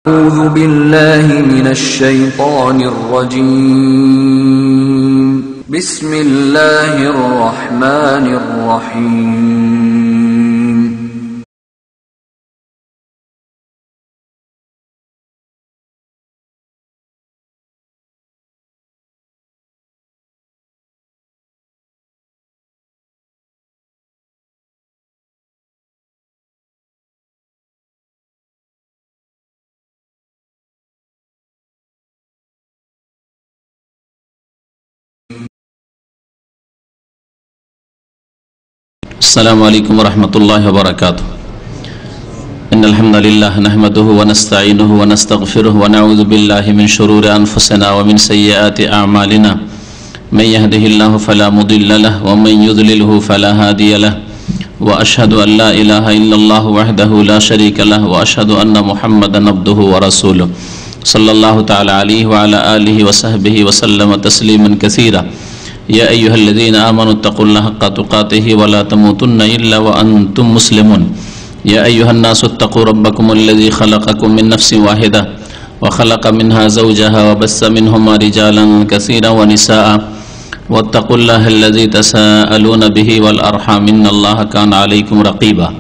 أعوذ بالله من الشيطان الرجيم بسم الله الرحمن الرحيم السلام عليكم ورحمة الله وبركاته. إن الحمد لله نحمده ونستعينه ونستغفره ونعوذ بالله من شرور أنفسنا ومن سيئات أعمالنا. من يهده الله فلا مضل له ومن يضلله فلا هادي له. وأشهد أن لا إله إلا الله وحده لا شريك له وأشهد أن محمدا عبده ورسوله صلى الله تعالى عليه وعلى آله وصحبه وسلم تسليما كثيرا. يا أيها الذين آمنوا اتقوا الله حق تقاته ولا تموتن إلا وأنتم مسلمون. يا أيها الناس اتقوا ربكم الذي خلقكم من نفس واحدة وخلق منها زوجها وبث منهما رجالا كثيرا ونساء واتقوا الله الذي تساءلون به والأرحام إن الله كان عليكم رقيبا.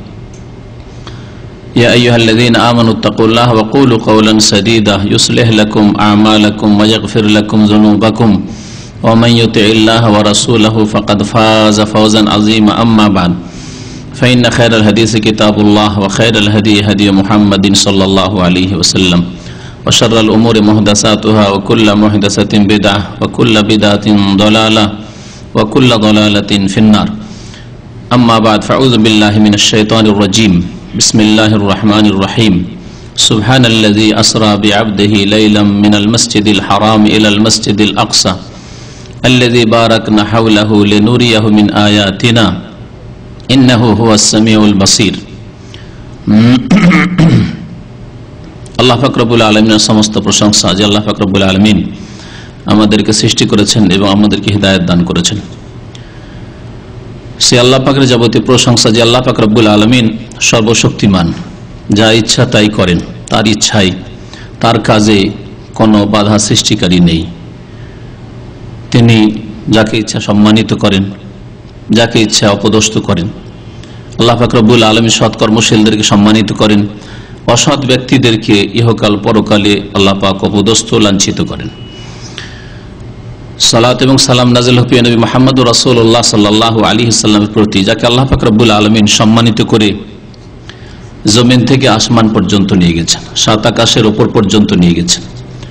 يا أيها الذين آمنوا اتقوا الله وقولوا قولا سديدا يصلح لكم أعمالكم ويغفر لكم ذنوبكم ومن يطع الله ورسوله فقد فاز فوزا عظيما. أما بعد فإن خير الحديث كتاب الله وخير الهدي هدي محمد صلى الله عليه وسلم وشر الأمور محدثاتها وكل محدثة بدعة وكل بدعة ضلالة وكل ضلالة في النار. أما بعد فأعوذ بالله من الشيطان الرجيم. بسم الله الرحمن الرحيم. سبحان الذي أسرى بعبده ليلا من المسجد الحرام إلى المسجد الأقصى الذي باركنا حوله لنريه من آياتنا إنه هو السميع البصير. আল্লাহ পাক রব্বুল আলামিনের সমস্ত প্রশংসা যে আল্লাহ পাক রব্বুল আলামিন আমাদেরকে সৃষ্টি করেছেন এবং আমাদেরকে হিদায়াত দান করেছেন। সে আল্লাহ পাকের যাবতীয় প্রশংসা যে আল্লাহ পাক রব্বুল আলামিন সর্বশক্তিমান, যা ইচ্ছা তাই করেন, তার ইচ্ছাই, তার কাজে কোনো বাধা সৃষ্টিকারী নেই। তিনি যাকে ইচ্ছা সম্মানিত করেন, যাকে ইচ্ছা অপদস্থ করেন। আল্লাহ পাক রব্বুল আলামিন সৎ কর্মশীলদেরকে সম্মানিত করেন, অসৎ ব্যক্তিদেরকে ইহকাল পরকালে আল্লাহ পাক অপদস্থ লাঞ্ছিত করেন। সালাত এবং সালাম নাযিল হোক নবী মুহাম্মদ রাসূলুল্লাহ সাল্লাল্লাহু আলাইহি ওয়াসাল্লামের প্রতি, যাকে আল্লাহ পাক রব্বুল আলামিন সম্মানিত করে জমিন থেকে আসমান পর্যন্ত নিয়ে গেছেন, সাত আকাশের উপর পর্যন্ত নিয়ে গেছেন।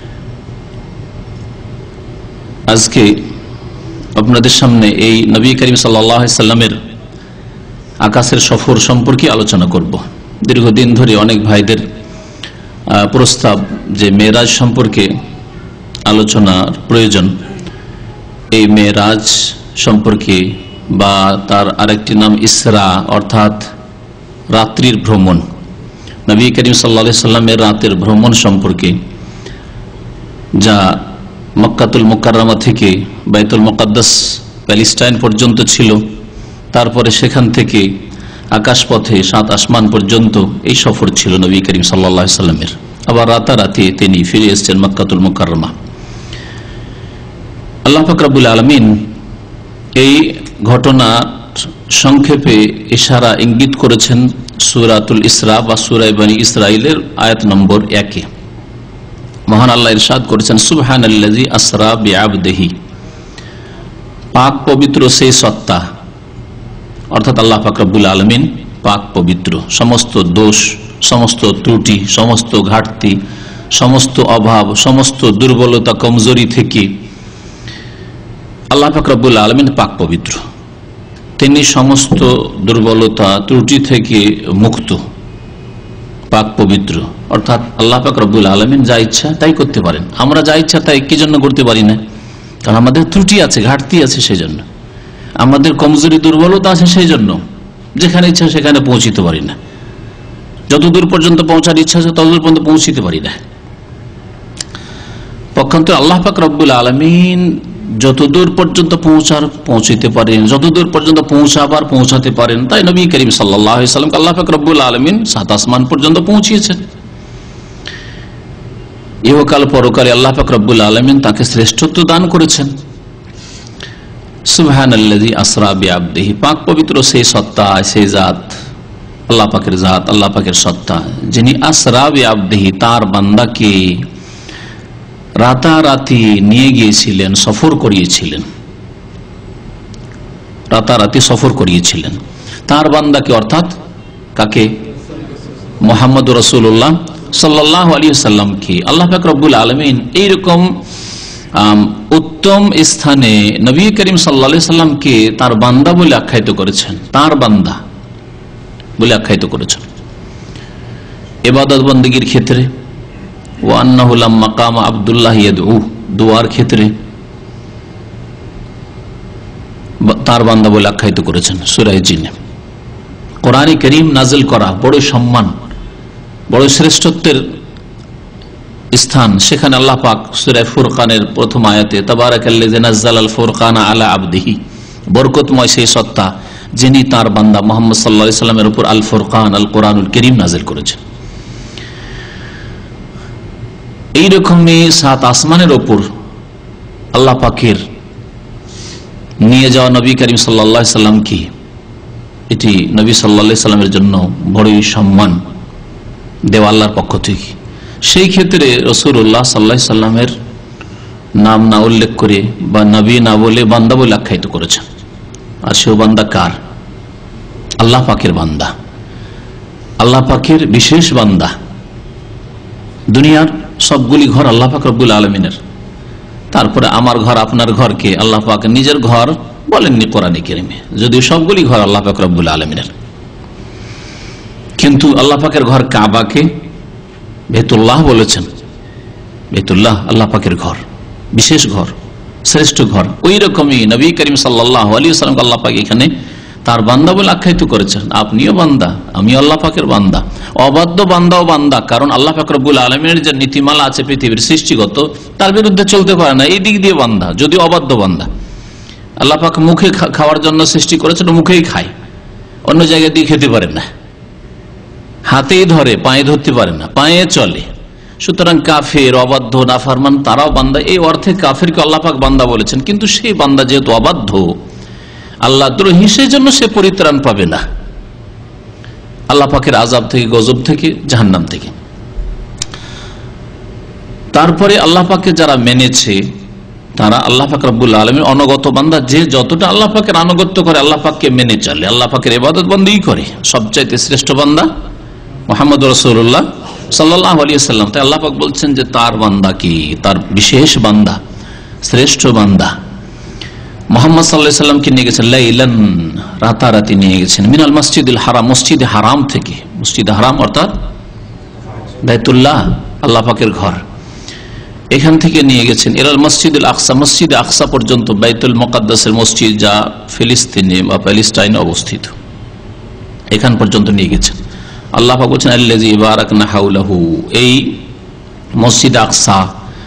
আজকে আপনাদের সামনে এই নবী করিম সাল্লাল্লাহু আলাইহি সাল্লামের আকাশের সফর সম্পর্কে আলোচনা করব। দীর্ঘদিন ধরে অনেক ভাইদের প্রস্তাব যে মেরাজ সম্পর্কে আলোচনার প্রয়োজন। এই মেরাজ সম্পর্কে বা তার আরেকটি নাম ইসরা, অর্থাৎ রাত্রির ভ্রমণ, নবী করিম সাল্লাল্লাহু আলাইহি সাল্লামের রাতের ভ্রমণ সম্পর্কে, যা মক্কাতুল মুকাররমা থেকে বাইতুল মুকাদ্দাস প্যালেস্টাইন পর্যন্ত ছিল, তারপরে সেখান থেকে আকাশপথে সাত আসমান পর্যন্ত এই সফর ছিল নবী করিম সাল্লাল্লাহু আলাইহি সাল্লামের। আবার রাতারাতি তিনি ফিরে এসেছেন মক্কাতুল মুকাররমা। আল্লাহ পাক রব্বুল আলামিন এই ঘটনা সংক্ষেপে ইশারা ইঙ্গিত করেছেন সূরাতুল ইসরা বা সূরা বনী ইসরাঈলের আয়াত নম্বর 1-এ। মহান আল্লাহ ইরশাদ করেছেন, সুবহানাল্লাযী আসরা বিআবদিহি, পাক পবিত্র সেই সত্তা, অর্থাৎ আল্লাহ পাক রব্বুল আলামিন পাক পবিত্র, সমস্ত দোষ, সমস্ত ত্রুটি, সমস্ত ঘাটতি, সমস্ত অভাব, সমস্ত দুর্বলতা, কমজোরি থেকে আল্লাহ পাক রব্বুল আলামিন পাক পবিত্র। তিনি সমস্ত দুর্বলতা, ত্রুটি থেকে মুক্ত, পাক পবিত্র। অর্থাৎ আল্লাহ পাক রব্বুল আলামিন যা ইচ্ছা তাই করতে পারেন। আমরা যা ইচ্ছা তাই কি জন্য করতে পারি না? কারণ আমাদের ত্রুটি আছে, ঘাটতি আছে, সেই জন্য আমাদের কমজোরি, দুর্বলতা আছে, সেই জন্য যেখানে ইচ্ছা সেখানে পৌঁছিতে পারি না। যতদূর পর্যন্ত পৌঁছার ইচ্ছা আছে ততদূর পর্যন্ত পৌঁছিতে পারি না। পক্ষান্তরে আল্লাহ পাক রব্বুল আলামিন যতদূর পর্যন্ত পৌঁছাতে পারেন, যতদূর পর্যন্ত পৌঁছাতে পারেন, তাই নবী করিম সাল্লাল্লাহু আলাইহি ওয়াসাল্লামকে আল্লাহ পাক রব্বুল আলামিন সাত আসমান পর্যন্ত পৌঁছিয়েছেন। ইহকাল পরকালে আল্লাহ পাক রব্বুল আলামিন তাকে শ্রেষ্ঠত্ব দান করেছেন। সুবহানাল্লাযী আসরা বিআবদিহি, পাক পবিত্র সেই সত্তা, সেই জাত, আল্লাহ পাকের জাত, আল্লাহ পাকের সত্তা, যিনি আসরা বিআবদিহি তার বান্দাকে রাতারাতি নিয়ে গিয়েছিলেন, সফর করিয়েছিলেন, রাতারাতি সফর করিয়েছিলেন তার বান্দাকে, অর্থাৎ কাকে? মুহাম্মদ রাসূলুল্লাহ সাল্লাল্লাহু আলাইহি ওয়াসাল্লামকে আল্লাহ পাক রব্বুল আলামিন এইরকম উত্তম স্থানে নবী করিম সাল্লাল্লাহু আলাইহি ওয়াসাল্লামকে তার বান্দা বলে আখ্যায়িত করেছেন, তার বান্দা বলে আখ্যায়িত করেছেন ইবাদত বন্দেগীর ক্ষেত্রে। ওয়া আন্নাহু লাম্মা কামা আব্দুল্লাহ ইয়াদউ, দুআর ক্ষেত্রে তার বান্দা বলে আখ্যায়িত করেছেন সূরা জিনে। কোরআনে কারীম নাযিল করা বড় সম্মান, বড় শ্রেষ্ঠত্বের স্থান, সেখানে আল্লাহ পাক সূরা ফুরকানের প্রথম আয়াতে তাবারাকাল্লাযী নাযালাল ফুরকানা আলা আবদিহি, বরকতময় সেই সত্তা যিনি তার বান্দা মুহাম্মদ সাল্লাল্লাহু আলাইহি সাল্লামের উপর আল ফুরকান, আল কোরআনুল কারীম নাযিল করেছেন। এইরকমই সাত আসমানের উপর আল্লাহ পাকের নিয়ে যাওয়া নবী করিম সাল্লাল্লাহু আলাইহি সাল্লামকে, এটি নবী সাল্লাল্লাহু আলাইহি সাল্লামের জন্য বড়ই সম্মান দেওয়া আল্লাহর পক্ষ থেকে। সেই ক্ষেত্রে রাসূলুল্লাহ সাল্লাল্লাহু আলাইহি সাল্লামের নাম না উল্লেখ করে বা নবী না বলে বান্দা বলে আখ্যায়িত করেছেন। আর সেও বান্দা কার? আল্লাহ পাকের বান্দা, আল্লাহ পাকের বিশেষ বান্দা। দুনিয়ার সবগুলি ঘর আল্লাহ পাক রব্বুল আলামিনের, তারপরে আমার ঘর আপনার ঘরকে আল্লাহ পাক নিজের ঘর বলেননি কোরআনে কারীমে, যদিও সবগুলি ঘর আল্লাহ পাক রব্বুল আলামিনের। কিন্তু আল্লাহ পাকের ঘর কাবাকে বাইতুল্লাহ বলেছেন। বাইতুল্লাহ আল্লাহ পাকের ঘর, বিশেষ ঘর, শ্রেষ্ঠ ঘর। ওই রকমই নবী করিম সাল্লাল্লাহু আলাইহি ওয়াসাল্লাম আল্লাহ পাক এখানে তার বান্দা বলে আখ্যায়িত করেছেন। আপনিও বান্দা, আমিও আল্লাহ পাকের বান্দা, অবাধ্য বান্দাও বান্দা। কারণ আল্লাহ পাক রব্বুল আলামিনের যে নীতিমালা আছে পৃথিবীর সৃষ্টিগত, তার বিরুদ্ধে চলতে পারে না, এই দিক দিয়ে বান্দা, যদিও অবাধ্য বান্দা। আল্লাহ পাক মুখে খাওয়ার জন্য সৃষ্টি করেছেন, মুখেই খায়, অন্য জায়গায় দিয়ে খেতে পারেন না, হাতেই ধরে, পায়ে ধরতে পারে না, পায়ে চলে। সুতরাং কাফের, অবাধ্য, নাফরমান তারাও বান্দা। এই অর্থে কাফেরকে আল্লাহ পাক বান্দা বলেছেন। কিন্তু সেই বান্দা যেহেতু অবাধ্য, আল্লাহ দ্রোহী, সেই জন্য সে পরিত্রাণ পাবে না আল্লাহ পাকের আযাব থেকে, গজব থেকে, জাহান্নাম থেকে। তারপরে আল্লাহ পাকে যারা মেনেছে তারা আল্লাহ পাক রব্বুল আলামিন অনুগত বান্দা। যে যতটা আল্লাহ পাকের আনুগত্য করে, আল্লাহ পাককে মেনে চলে, আল্লাহ পাকের ইবাদত বন্দেগী করে, সবচাইতে শ্রেষ্ঠ বান্দা মুহাম্মদ রাসূলুল্লাহ সাল্লাল্লাহু আলাইহি ওয়াসাল্লাম। তাই আল্লাহ পাক বলছেন যে তার বান্দা কি, তার বিশেষ বান্দা, শ্রেষ্ঠ বান্দা মুহাম্মদ সাল্লাল্লাহু আলাইহি ওয়াসাল্লামকে নিয়ে গেছেন লাইলান, রাতারাতি নিয়ে গেছেন, মিনাল মসজিদুল হারাম, মসজিদে হারাম থেকে। মসজিদে হারাম অর্থাৎ বাইতুল্লাহ, আল্লাহ পাকের ঘর, এখান থেকে নিয়ে গেছেন ইলাল মসজিদুল আকসা, মসজিদে আকসা পর্যন্ত, বাইতুল মুকাদ্দাসের মসজিদ যা ফিলিস্তিনে বা প্যালেস্টাইনে অবস্থিত, এখান পর্যন্ত নিয়ে গেছেন। আল্লাহ পাক বলেছেন আল্লাযী বারাকনা হাওলাহু, এই মসজিদ আকসা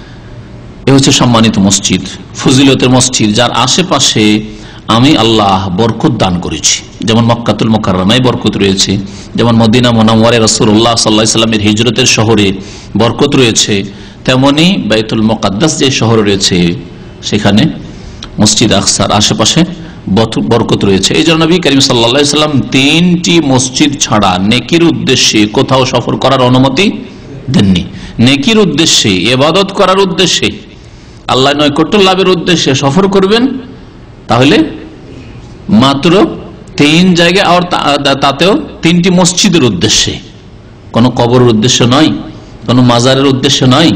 এ হচ্ছে সম্মানিত মসজিদ, ফজিলতের মসজিদ, যার আশেপাশে আমি আল্লাহ বরকত দান করেছি। যেমন মক্কাতুল মুকাররমায় বরকত রয়েছে, যেমন মদিনা মুনাওয়ারায় রাসূলুল্লাহ সাল্লাল্লাহু আলাইহি ওয়াসাল্লামের হিজরতের শহরে বরকত রয়েছে, তেমনি বাইতুল মুকাদ্দাস যে শহর রয়েছে সেখানে মসজিদ আকসার আশেপাশে বরকত রয়েছে। এই জন্য নবী করিম সাল্লাল্লাহু আলাইহি ওয়াসাল্লাম 3টি মসজিদ ছাড়া নেকির উদ্দেশ্যে কোথাও সফর করার অনুমতি দেননি। নেকির উদ্দেশ্যে, ইবাদত করার উদ্দেশ্যে, আল্লাহ নৈকট্য লাভের উদ্দেশ্যে সফর করবেন, তাহলে মাত্র 3 জায়গায়, আর তাতেও 3টি মসজিদের উদ্দেশ্যে, কোনো কবরের উদ্দেশ্য নয়, কোনো মাজারের উদ্দেশ্য নয়,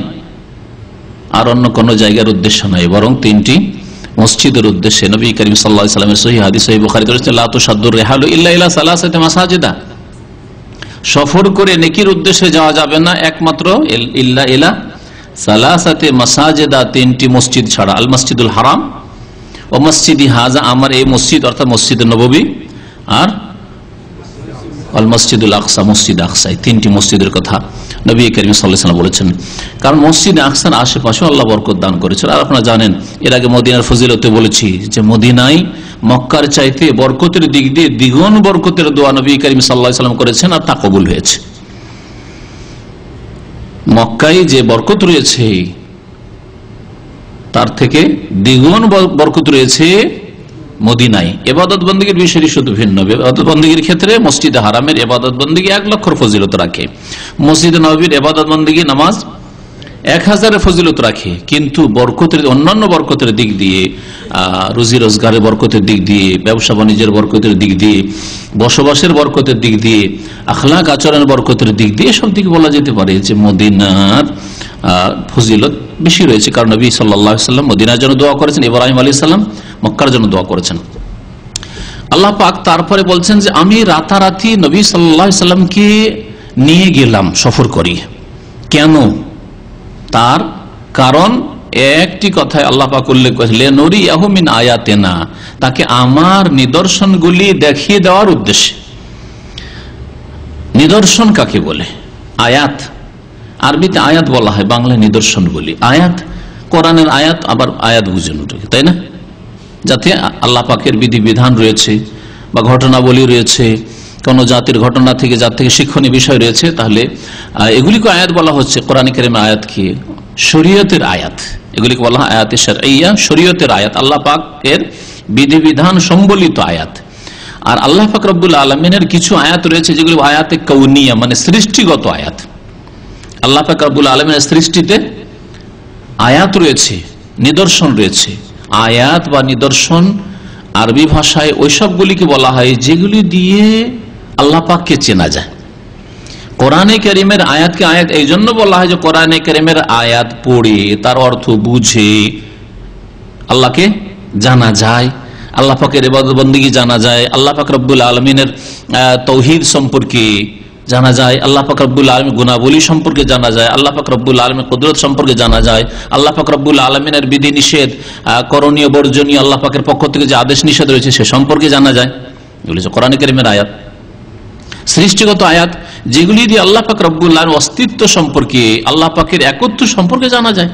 আর অন্য কোনো জায়গার উদ্দেশ্য নয়, বরং 3টি মসজিদের উদ্দেশ্যে। নবী করিম সাল্লাল্লাহু আলাইহি ওয়াসাল্লামের সহিহ হাদিস, সহিহ বুখারীতে রয়েছে লা তুশাদ্দুর রিহালু ইল্লা ইলা সালাসাতি মাসাজিদা, সফর করে নেকির উদ্দেশ্যে যাওয়া যাবে না একমাত্র ইল্লা ইলা সালাসাতি মাসাজিদা, 3টি মসজিদ ছাড়া, আল মসজিদুল হারাম ও মসজিদি হাজা, আমার এই মসজিদ অর্থাৎ মসজিদ নববী, আর আল মসজিদুল আকসা, মসজিদ আকসা, এই 3টি মসজিদের কথা নবী করিম সাল্লাল্লাহু আলাইহি ওয়াসাল্লাম বলেছেন। কারণ মসজিদ আকসার আশেপাশে আল্লাহ বরকত দান করেছেন। আর আপনারা জানেন, এর আগে মদিনার ফজিলতে বলেছি যে মদিনায় মক্কার চাইতে বরকতের দিক দিয়ে দ্বিগুণ বরকতের দোয়া নবী করিম সাল্লাল্লাহু আলাইহি ওয়াসাল্লাম করেছেন, আর তা কবুল হয়েছে। মক্কায় যে বরকত রয়েছে তার থেকে দ্বিগুণ বরকত রয়েছে মদিনায়। ইবাদত বন্দেগীর বিষয়টি শুধু ভিন্ন। ইবাদত বন্দেগীর ক্ষেত্রে মসজিদে হারামের ইবাদত বন্দেগী 1,00,000 ফজিলত রাখে, মসজিদে নববীর ইবাদত বন্দেগী নামাজ 1000 ফজিলত রাখে। কিন্তু বরকতের অন্যান্য বরকতের দিক দিয়ে, রুজি রোজগারের বরকতের দিক দিয়ে, ব্যবসা বাণিজ্যের বরকতের দিক দিয়ে, বসবাসের বরকতের দিক দিয়ে, আখলাক আচরণের বরকতের দিক দিয়ে, সব দিকে বলা যেতে পারে যে মদিনার ফজিলত বেশি রয়েছে। কারণ নবী সাল্লাল্লাহু আলাইহি ওয়াসাল্লাম মদিনার জন্য দোয়া করেছেন, ইব্রাহিম আলাইহিস সালাম মক্কার জন্য দোয়া করেছেন। আল্লাহ পাক তারপরে বলছেন যে আমি রাতারাতি নবী সাল্লাল্লাহু আলাইহি ওয়াসাল্লামকে নিয়ে গেলাম সফর করি। কেন? তার কারণ একটি কথায় আল্লাহ পাক উল্লেখ করেছেন, লিনুরিয়াহু মিন আয়াতিনা, তাকে আমার নিদর্শনগুলি দেখিয়ে দেওয়ার উদ্দেশ্যে। নিদর্শন কাকে বলে? আয়াত। আরবিতে আয়াত বলা হয়, বাংলায় নিদর্শন বলি। আয়াত কোরআনের আয়াত, আবার আয়াত বুঝেন ওটাকে, তাই না? যাতে আল্লাহ পাকের বিধিবিধান রয়েছে বা ঘটনাবলী রয়েছে, কোন জাতির ঘটনা থেকে, যার থেকে শিক্ষণীয় বিষয় রয়েছে, তাহলে এগুলিকে আয়াত বলা হচ্ছে। কোরআন কারীমে আয়াত কি? শরীয়তের আয়াত। এগুলিকে বলা হয় আয়াতে শারঈয়া, শরীয়তের আয়াত, আল্লাহ পাকের বিধিবিধান সম্বলিত আয়াত। আর আল্লাহ পাক রব্বুল আলামিনের কিছু আয়াত রয়েছে যেগুলি আয়াতে কাউনিয়া, মানে সৃষ্টিগত আয়াত। আল্লাহ পাক রব্বুল আলামিনের সৃষ্টিতে আয়াত রয়েছে, নিদর্শন রয়েছে। আয়াত বা নিদর্শন আরবি ভাষায় ওই সবগুলিকে বলা হয় যেগুলি দিয়ে আল্লাহ পাককে চেনা যায়। কোরআনে কারীমের আয়াতকে আয়াত এই জন্য বলা হয় যে কোরআনে কারীমের আয়াত পড়ে তার অর্থ বুঝে আল্লাহকে জানা যায়, আল্লাহ পাকের ইবাদত বন্দেগী জানা যায়, আল্লাহ পাক রব্বুল আলামিনের তাওহীদ সম্পর্কে জানা যায়, আল্লাহ পাক রব্বুল আলামিনের গুণাবলী সম্পর্কে জানা যায়, আল্লাহ পাক রব্বুল আলামিনের কুদরত সম্পর্কে জানা যায়, আল্লাহ পাক রব্বুল আলামিনের বিধি নিষেধ, করণীয় বর্জনীয় আল্লাহ পাকের পক্ষ থেকে যে আদেশ নিষেধ রয়েছে সে সম্পর্কে জানা যায়। এগুলি হচ্ছে কোরআনে কারীমের আয়াত। সৃষ্টিগত আয়াত যেগুলি দিয়ে আল্লাহ পাক রব্বুল আলামিনের অস্তিত্ব সম্পর্কে, আল্লাহ পাকের একত্ব সম্পর্কে জানা যায়।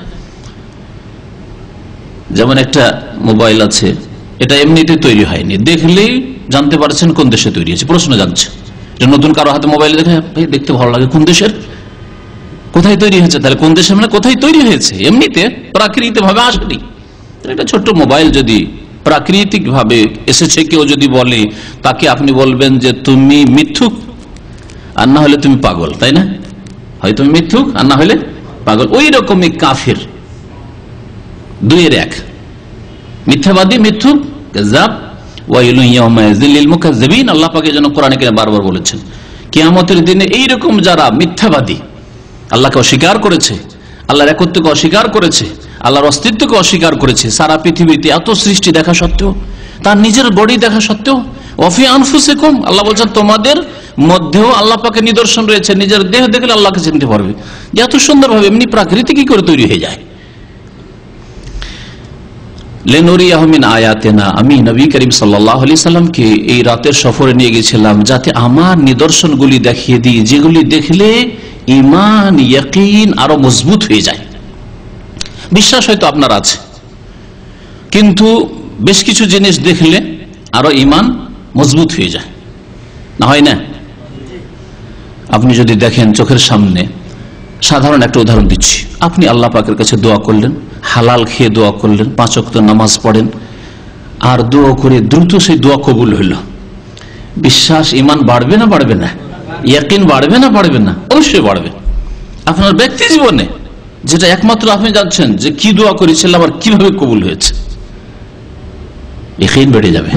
যেমন একটা মোবাইল আছে, এটা এমনিতে তৈরি হয়নি, দেখলেই জানতে পারছেন কোন দেশে তৈরি হয়েছে। প্রশ্ন জাগছে, নতুন কারো হাতে মোবাইল দেখে দেখতে ভালো লাগে, কোন দেশের, কোথায় তৈরি হয়েছে? তাহলে কোন দেশের মানে কোথায় তৈরি হয়েছে? এমনিতে প্রাকৃতিক ভাবে আসেনি। একটা ছোট্ট মোবাইল যদি প্রাকৃতিক ভাবে এসেছে, কেউ যদি বলে, তাকে আপনি বলবেন যে তুমি মিথ্যুক, আর না হলে তুমি পাগল, তাই না? হয় তুমি মিথ্যুক আর না হলে পাগল। ওই রকমই কাফির, দুইয়ের এক, মিথ্যাবাদী, মিথ্যুক, কাযাব। আল্লাহ পাক যেন কোরআনে কারীমে বারবার বলেছেন, কিয়ামতের দিনে এইরকম যারা মিথ্যাবাদী, আল্লাহকে অস্বীকার করেছে, আল্লাহর একত্বকে অস্বীকার করেছে, আল্লাহর অস্তিত্বকে অস্বীকার করেছে, সারা পৃথিবীতে এত সৃষ্টি দেখা সত্ত্বেও, তার নিজের বডি দেখা সত্ত্বেও, ওয়াফি আনফুসিকুম, আল্লাহ বলছেন তোমাদের মধ্যেও আল্লাহ পাকের নিদর্শন রয়েছে, নিজের দেহ দেখলে আল্লাহকে চিনতে পারবে। এত সুন্দরভাবে এমনি প্রাকৃতিক কি করে তৈরি হয়ে যায়? লিনুরিয়াহু মিন আয়াতিনা, আমি নবী করিম সাল্লাল্লাহু আলাইহি সাল্লামকে এই রাতের সফরে নিয়ে গেছিলাম যাতে আমার নিদর্শনগুলি দেখিয়ে দিই, যেগুলি দেখলে ঈমান, ইয়াকিন আরো মজবুত হয়ে যায়। বিশ্বাস হয়তো আপনার আছে, কিন্তু বেশ কিছু জিনিস দেখলে আরো ঈমান মজবুত হয়ে যায়, না হয় না? আপনি যদি দেখেন চোখের সামনে, সাধারণ একটা উদাহরণ দিচ্ছি, আপনি আল্লাহ পাকের কাছে দোয়া করলেন, হালাল খেয়ে দোয়া করলেন, 5 ওয়াক্ত নামাজ পড়েন, আর দোয়া করে দ্রুত সেই দোয়া কবুল হইল, বিশ্বাস, ঈমান বাড়বে না বাড়বে না? ইয়াকিন বাড়বে না বাড়বে না? অবশ্যই বাড়বে। আপনার ব্যক্তি জীবনে যেটা একমাত্র আপনি জানছেন যে কি দোয়া করেছিলেন, আবার কিভাবে কবুল হয়েছে, ইয়াকিন বেড়ে যাবে।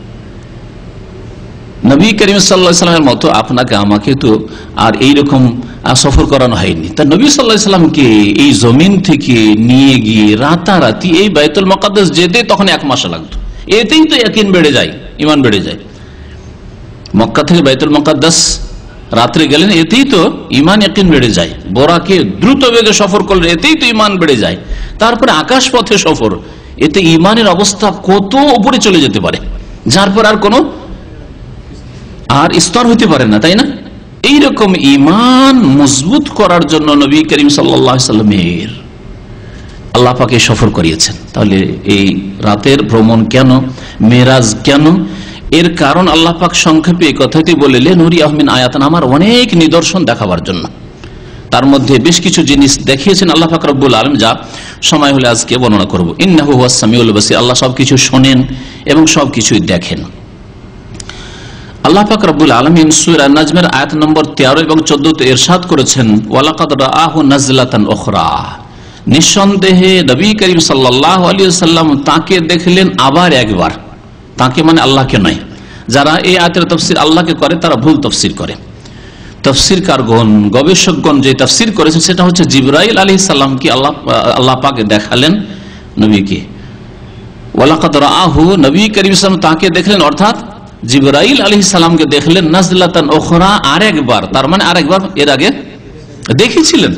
নবী করিম সাল্লাল্লাহু আলাইহি সাল্লামের মতো আপনাকে আমাকে তো আর এইরকম সফর করানো হয়নি। তা নবী সাল্লাল্লাহু আলাইহি সাল্লামকে এই জমিন থেকে নিয়ে গিয়ে রাতারাতি এই বাইতুল মুকাদ্দাস যেতে তখন 1 মাস লাগতো। এতেই তো ইয়াকিন বেড়ে যায়, ঈমান বেড়ে যায়। মক্কা থেকে বাইতুল মুকাদ্দাস রাত্রে গেলেন, এতেই তো ঈমান, ইয়াকিন বেড়ে যায়। বোরাকে দ্রুত বেগে সফর করলেন, এতেই তো ঈমান বেড়ে যায়। তারপরে আকাশ পথে সফর, এতে ঈমানের অবস্থা কত উপরে চলে যেতে পারে, যার পর আর কোনো আর স্তর হইতে পারে না, তাই না? এইরকম ঈমান মজবুত করার জন্য নবী করিম সাল্লাল্লাহু আলাইহি সাল্লামের আল্লাহ পাক সফর করিয়েছেন। তাহলে এই রাতের ভ্রমণ কেন, মেরাজ কেন? এর কারণ আল্লাহ পাক সংক্ষেপে এই কথাটি বলে, লিনুরিয়াহু মিন আয়াতিনা, আমার অনেক নিদর্শন দেখাবার জন্য। তার মধ্যে বেশ কিছু জিনিস দেখিয়েছেন আল্লাহ পাক রব্বুল আলামিন, যা সময় হলে আজকে বর্ণনা করব। ইন্নাহু হুয়াস সামিউল বাসীর, আল্লাহ সবকিছু শোনেন এবং সবকিছুই দেখেন। আল্লাহ পাক রব্বুল আলামিন সূরা নাজমের আয়াত নম্বর 13 এবং 14 তে ইরশাদ করেছেন, ওয়ালাকাদ রাআহু নাজলাতান উখরা, নিঃসন্দেহে নবী করিম সাল্লাল্লাহু আলাইহি ওয়াসাল্লাম তাকে দেখলেন আবার একবার। তাকে মানে আল্লাহকে নয়। যারা এই আয়াতের তাফসীর আল্লাহকে করে তারা ভুল তাফসীর করে। তাফসীরকারগণ, গবেষকগণ যে তাফসীর করেছেন সেটা হচ্ছে জিবরাইল আলাইহিস সালামকে আল্লাহ পাক দেখালেন নবীকে। ওয়ালাকাদ রাআহু, নবী করিম সাল্লাল্লাহু আলাইহি ওয়াসাল্লাম তাকে দেখলেন, অর্থাৎ জিবরাইল আলাইহিস সালামকে দেখলেন নাজলাতান উখরা, আরেকবার। তার মানে আরেকবার এর আগে দেখেছিলেন।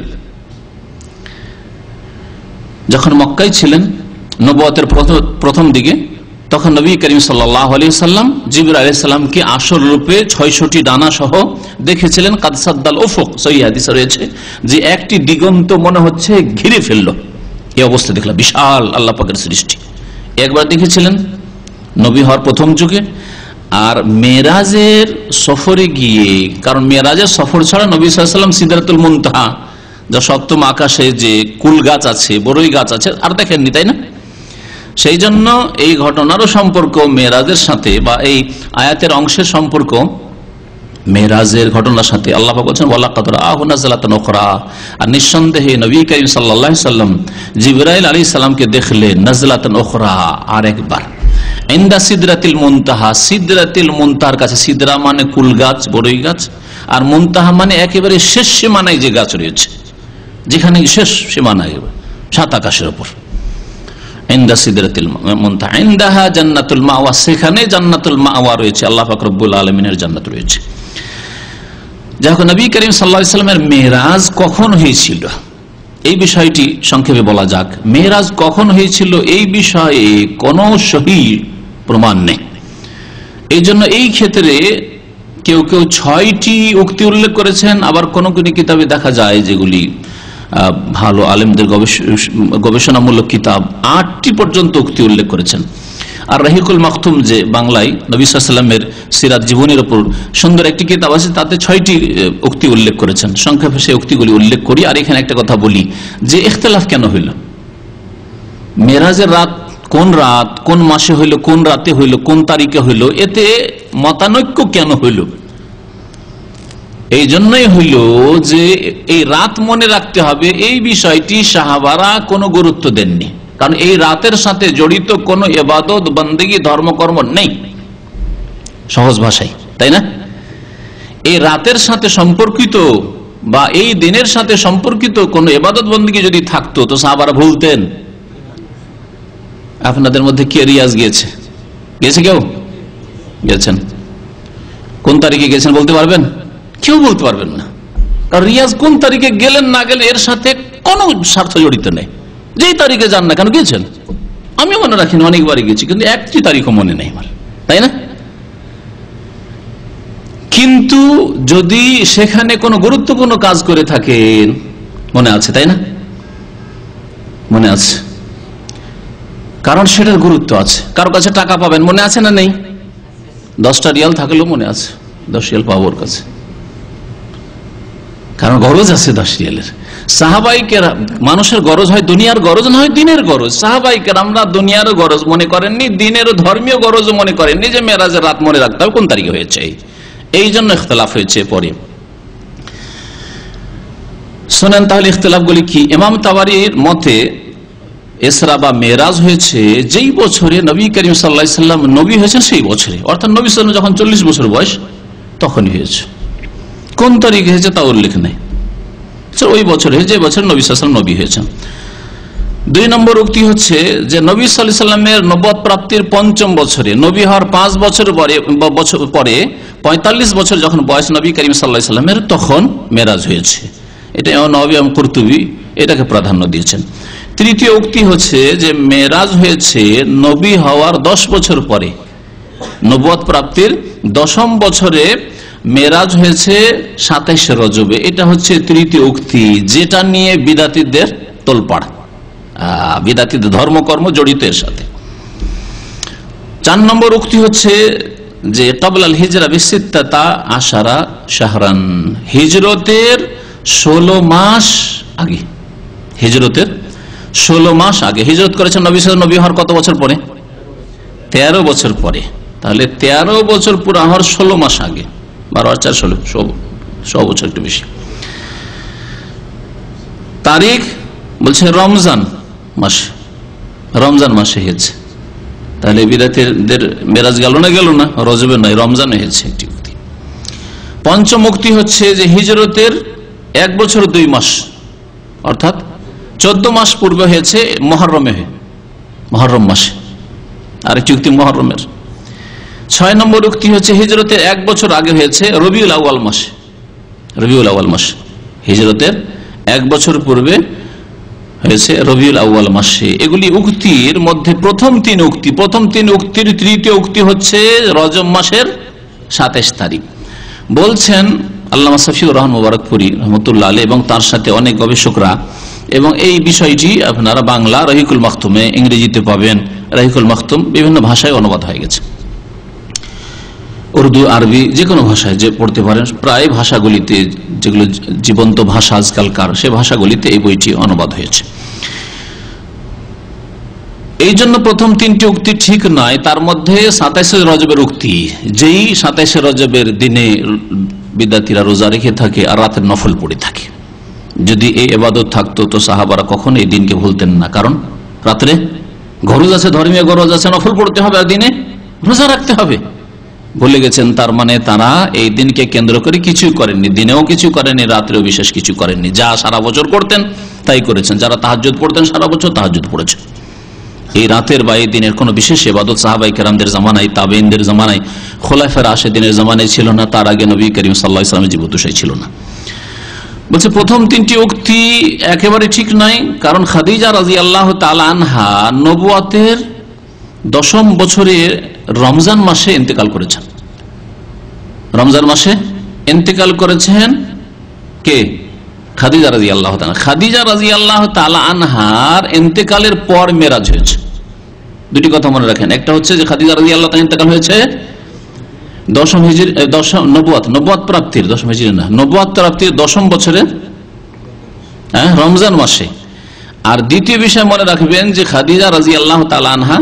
যখন মক্কায় ছিলেন নবুয়তের প্রথম দিকে, তখন নবী করিম সাল্লাল্লাহু আলাইহি ওয়াসাল্লাম জিবরাইল আলাইহিস সালামকে আসল রূপে ৬৬টি ডানা সহ দেখেছিলেন। কাদ সাদ্দাল উফুক, সহিহ হাদিসে রয়েছে যে একটি দিগন্ত মনে হচ্ছে ঘিরে ফেললো, এই অবস্থা দেখলাম। বিশাল আল্লাহ পাকের সৃষ্টি। একবার দেখেছিলেন নবী হওয়ার প্রথম যুগে। আর মেরাজের সফরে গিয়ে, কারণ মেরাজের সফর ছাড়া নবী সাল্লাল্লাহু আলাইহি ওয়াসাল্লাম সিদরাতুল মুনতাহা, যা সপ্তম আকাশে যে কুল গাছ আছে, বড়ই গাছ আছে, আর দেখেননি, তাই না? সেই জন্য এই ঘটনারও সম্পর্ক মেরাজের সাথে, বা এই আয়াতের অংশের সম্পর্ক মেরাজের ঘটনার সাথে। আল্লাহ পাক বলেছেন ওয়ালাকাদ রাআহু নাজলাতান উখরা, আর নিঃসন্দেহে নবী করিম সাল্লাল্লাহু আলাইহি ওয়াসাল্লাম জিবরাইল আলাইহিস সালামকে দেখলেন নাজলাতান উখরা, আরেকবার। ইনদা সিদরাতিল মুনতাহা, সিদরাতিল মুনতাহার কাছে। সিদরা মানে কুল গাছ, বড়ই গাছ, আর মুনতাহা মানে একেবারে শেষ সীমানায় যে গাছ রয়েছে, যেখানে শেষ সীমানায়, সাত আকাশের উপর। ইনদা সিদরাতিল মুনতাহা ইনদাহা জান্নাতুল মাওয়া, সেখানে জান্নাতুল মাওয়া রয়েছে, আল্লাহ পাক রব্বুল আলামিনের জান্নাত রয়েছে। যখন নবী করিম সাল্লাল্লাহু আলাইহি ওয়াসাল্লামের মেরাজ কখন হয়েছিল এই বিষয়টি সংক্ষেপে বলা যাক। মেরাজ কখন হয়েছিল এই বিষয়ে কোনো সহিহ প্রমাণ নেই। এই জন্য এই ক্ষেত্রে কেউ কেউ 6টি উক্তি উল্লেখ করেছেন, আবার কোন কোন কিতাবে দেখা যায় যেগুলি ভালো আলেমদের গবেষণামূলক কিতাব 8টি পর্যন্ত উক্তি উল্লেখ করেছেন। আর রাহিকুল মাকতুম, যে বাংলায় নবী সাল্লাল্লাহু আলাইহি ওয়াসাল্লামের সিরাত জীবনের উপর সুন্দর একটি কিতাব আছে, তাতে 6টি উক্তি উল্লেখ করেছেন। সংক্ষেপে সেই উক্তিগুলি উল্লেখ করি। আর এখানে একটা কথা বলি যে ইখতিলাফ কেন হইল, মেরাজের রাত কোন মাসে হইল, কোন রাতে হইল, কোন তারিখে হইল, এতে মতানৈক্য কেন হইল? এই জন্যই হইল যে এই রাত মনে রাখতে হবে, এই বিষয়টি সাহাবারা কোনো গুরুত্ব দেননি। কারণ এই রাতের সাথে জড়িত কোনো ইবাদত, বন্দেগী, ধর্মকর্ম নেই, সহজ ভাষায়, তাই না? এই রাতের সাথে সম্পর্কিত বা এই দিনের সাথে সম্পর্কিত কোনো ইবাদত বন্দেগী যদি থাকতো তো সাহাবারা ভুলতেন? আপনাদের মধ্যে কে রিয়াজ গিয়েছে? কেউ গেছেন? কোন তারিখে গেছেন বলতে পারবেন? কেউ বলতে পারবেন না। কারণ রিয়াজ কোন তারিখে গেলেন না গেলেন এর সাথে কোনো স্বার্থ জড়িত নেই। যেই তারিখে যান না কেন গেছেন, আমি মনে রাখিনি, অনেকবারই গেছি, কিন্তু একটি তারিখও মনে নেই আমার, তাই না? কিন্তু যদি সেখানে কোনো গুরুত্বপূর্ণ কাজ করে থাকেন, মনে আছে, তাই না? মনে আছে, কারণ সেটার গুরুত্ব আছে। কারো কাছে টাকা পাবেন, মনে আছে না নেই? 10টা রিয়াল থাকলেও মনে আছে, 10 রিয়াল পাবো ওর কাছে, কারণ গরজ আছে 10 রিয়ালের। সাহাবাইকেরাম, মানুষের গরজ হয় দুনিয়ার গরজ না হয় দিনের গরজ। সাহাবাইকেরামরা দুনিয়ার গরজ মনে করেননি, দিনের ধর্মীয় গরজ মনে করেননি যে মেরাজের রাত মনে রাখতে হবে কোন তারিখে হয়েছে। এই জন্য ইখতিলাফ হয়েছে। পরে শোনেন তাহলে ইখতিলাফগুলি কি। ইমাম তাবারির মতে ইসরা বা মেরাজ হয়েছে যেই বছরে নবী করিম সাল্লাল্লাহু আলাইহি ওয়াসাল্লাম নবী হয়েছেন সেই বছরে, অর্থাৎ নবী সাল্লাল্লাহু আলাইহি ওয়াসাল্লাম যখন 40 বছর বয়স তখনই হয়েছে। কোন তারিখে হয়েছে তা উল্লেখ নেই, ওই বছরে যে বছর নবী সাল্লাল্লাহু আলাইহি ওয়াসাল্লাম নবী হয়েছেন। 2 নম্বর উক্তি হচ্ছে যে নবী সাল্লাল্লাহু আলাইহি ওয়াসাল্লামের নবুয়ত প্রাপ্তির 5ম বছরে, নবী হওয়ার 5 বছর পরে 45 বছর যখন বয়স নবী করিম সাল্লাল্লাহু আলাইহি ওয়াসাল্লামের, তখন মেরাজ হয়েছে। এটা নবী কুরতুবী এটাকে প্রাধান্য দিয়েছেন। 3য় উক্তি হচ্ছে যে মেরাজ হয়েছে নবী হওয়ার 10 বছর পরে, নবুয়ত প্রাপ্তির 10ম বছরে মেরাজ হয়েছে 27 রজবে। এটা হচ্ছে 3য় উক্তি, যেটা নিয়ে বিদাতীদের তোলপাড়, বিদাতীদের ধর্মকর্ম জড়িত এর সাথে। 4 নম্বর উক্তি হচ্ছে যে ক্বাবলাল হিজরা বিসিত্তাতা আশারা শাহরান, হিজরতের 16 মাস আগে, হিজরতের 16 মাস আগে হিজরত করেছেন নবী সাল্লাল্লাহু আলাইহি ওয়াসাল্লাম। নবী হওয়ার কত বছর পরে? 13 বছর পরে। তাহলে 13 বছর পুরা হওয়ার 16 মাস আগে, 12 আর 4 16, 100 বছর একটু বেশি। তারিখ বলছে রমজান মাসে, রমজান মাসে হয়েছে। তাহলে বিরাতিদের মেরাজ গেল না, রজবে নয়, রমজানে হয়েছে একটি উক্তি। পঞ্চম উক্তি হচ্ছে যে হিজরতের 1 বছর 2 মাস, অর্থাৎ 14 মাস পূর্বে হয়েছে মহরম মাসে, আরেকটি উক্তি মহরমের। 6 নম্বর উক্তি হচ্ছে হিজরতের 1 বছর আগে হয়েছে রবিউল আউয়াল মাসে, হিজরতের 1 বছর পূর্বে হয়েছে রবিউল আউয়াল মাসে। এগুলি উক্তির মধ্যে প্রথম 3 উক্তির তৃতীয় উক্তি হচ্ছে রজব মাসের 27 তারিখ। বলছেন আল্লামা শফিউর রহমান মুবারকপুরী রহমতুল্লাহ আলাইহি এবং তার সাথে অনেক গবেষকরা, এবং এই বিষয়টি আপনারা বাংলা রহিকুল মাখতুমে, ইংরেজিতে পাবেন রহিকুল মাখতুম, বিভিন্ন ভাষায় অনুবাদ হয়ে গেছে, উর্দু, আরবি, যে কোনো ভাষায় যে পড়তে পারেন। প্রায় ভাষাগুলিতে, যেগুলো জীবন্ত ভাষা আজকালকার, সে ভাষাগুলিতে এই বইটি অনুবাদ হয়েছে। এই জন্য প্রথম 3টি উক্তি ঠিক নয়। তার মধ্যে 27 রজবের উক্তি, যেই 27 রজবের দিনে বিদ্যার্থীরা রোজা রেখে থাকে আর রাতের নফল পড়ে থাকে, যদি এই ইবাদত থাকতো তো সাহাবারা কখনো এই দিনকে ভুলতেন না। কারণ রাত্রে গরজ আছে, ধর্মীয় গরজ আছে, নফল পড়তে হবে আর দিনে রোজা রাখতে হবে, ভুলে গেছেন। তার মানে তারা এই দিনকে কেন্দ্র করে কিছু করেননি, দিনেও কিছু করেননি, রাত্রেও বিশেষ কিছু করেননি। যা সারা বছর করতেন তাই করেছেন। যারা তাহাজ্জুদ পড়তেন সারা বছর তাহাজ্জুদ পড়েছেন। এই রাতের বা এই দিনের কোন বিশেষ ইবাদত সাহাবায়ে কেরামদের জামানায়, তাবেঈনদের জামানায়, খোলাফায়ে রাশিদিনের জামানায় ছিল না। তার আগে নবী করিম সাল্লাল্লাহু আলাইহি ওয়াসাল্লামের জীবদ্দশায় ছিল না। বলছে প্রথম 3টি উক্তি একেবারে ঠিক নয়, কারণ খাদিজা রাদিয়াল্লাহু তাআলা আনহা নবুয়তের 10ম বছরে রমজান মাসে ইন্তেকাল করেছেন। রমজান মাসে ইন্তেকাল করেছেন কে? খাদিজা রাদিয়াল্লাহু তাআলা। খাদিজা রাদিয়াল্লাহু তাআলা আনহার ইন্তেকালের পর মেরাজ হয়েছে। দুটি কথা মনে রাখেন, একটা হচ্ছে যে খাদিজা রাদিয়াল্লাহু তাআলা ইন্তেকাল হয়েছে 10ম হিজরি, নবুয়ত প্রাপ্তির 10ম হিজরি না, নবুয়ত প্রাপ্তির 10ম বছরে রমজান মাসে। আর দ্বিতীয় বিষয় মনে রাখবেন যে খাদিজা রাদিয়াল্লাহু তাআলা আনহা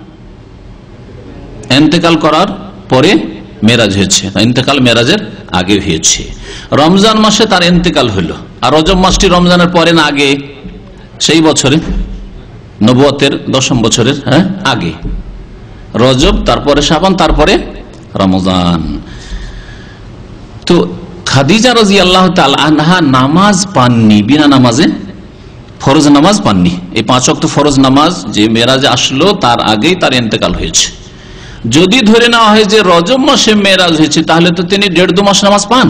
ইন্তেকাল করার পরে মেরাজ হয়েছে, ইন্তেকাল মেরাজের আগে হয়েছে। রমজান মাসে তার ইন্তেকাল হলো, আর রজব মাসটি রমজানের পরে না আগে? সেই বছরে, নবুয়তের 10ম বছরের আগে রজব, তারপরে শাবান, তারপরে রমজান। তো খাদিজা রাদিয়াল্লাহু তাআলা আনহা নামাজ পাননি, বিনা নামাজে, ফরজ নামাজ পাননি। এই 5 ওয়াক্ত ফরজ নামাজ যে মেরাজে আসলো তার আগেই তার ইন্তেকাল হয়েছে। যদি ধরে নেওয়া হয় যে রজব মাসে মেরাজ হয়েছে, তাহলে তো তিনি 1.5-2 মাস নামাজ পান।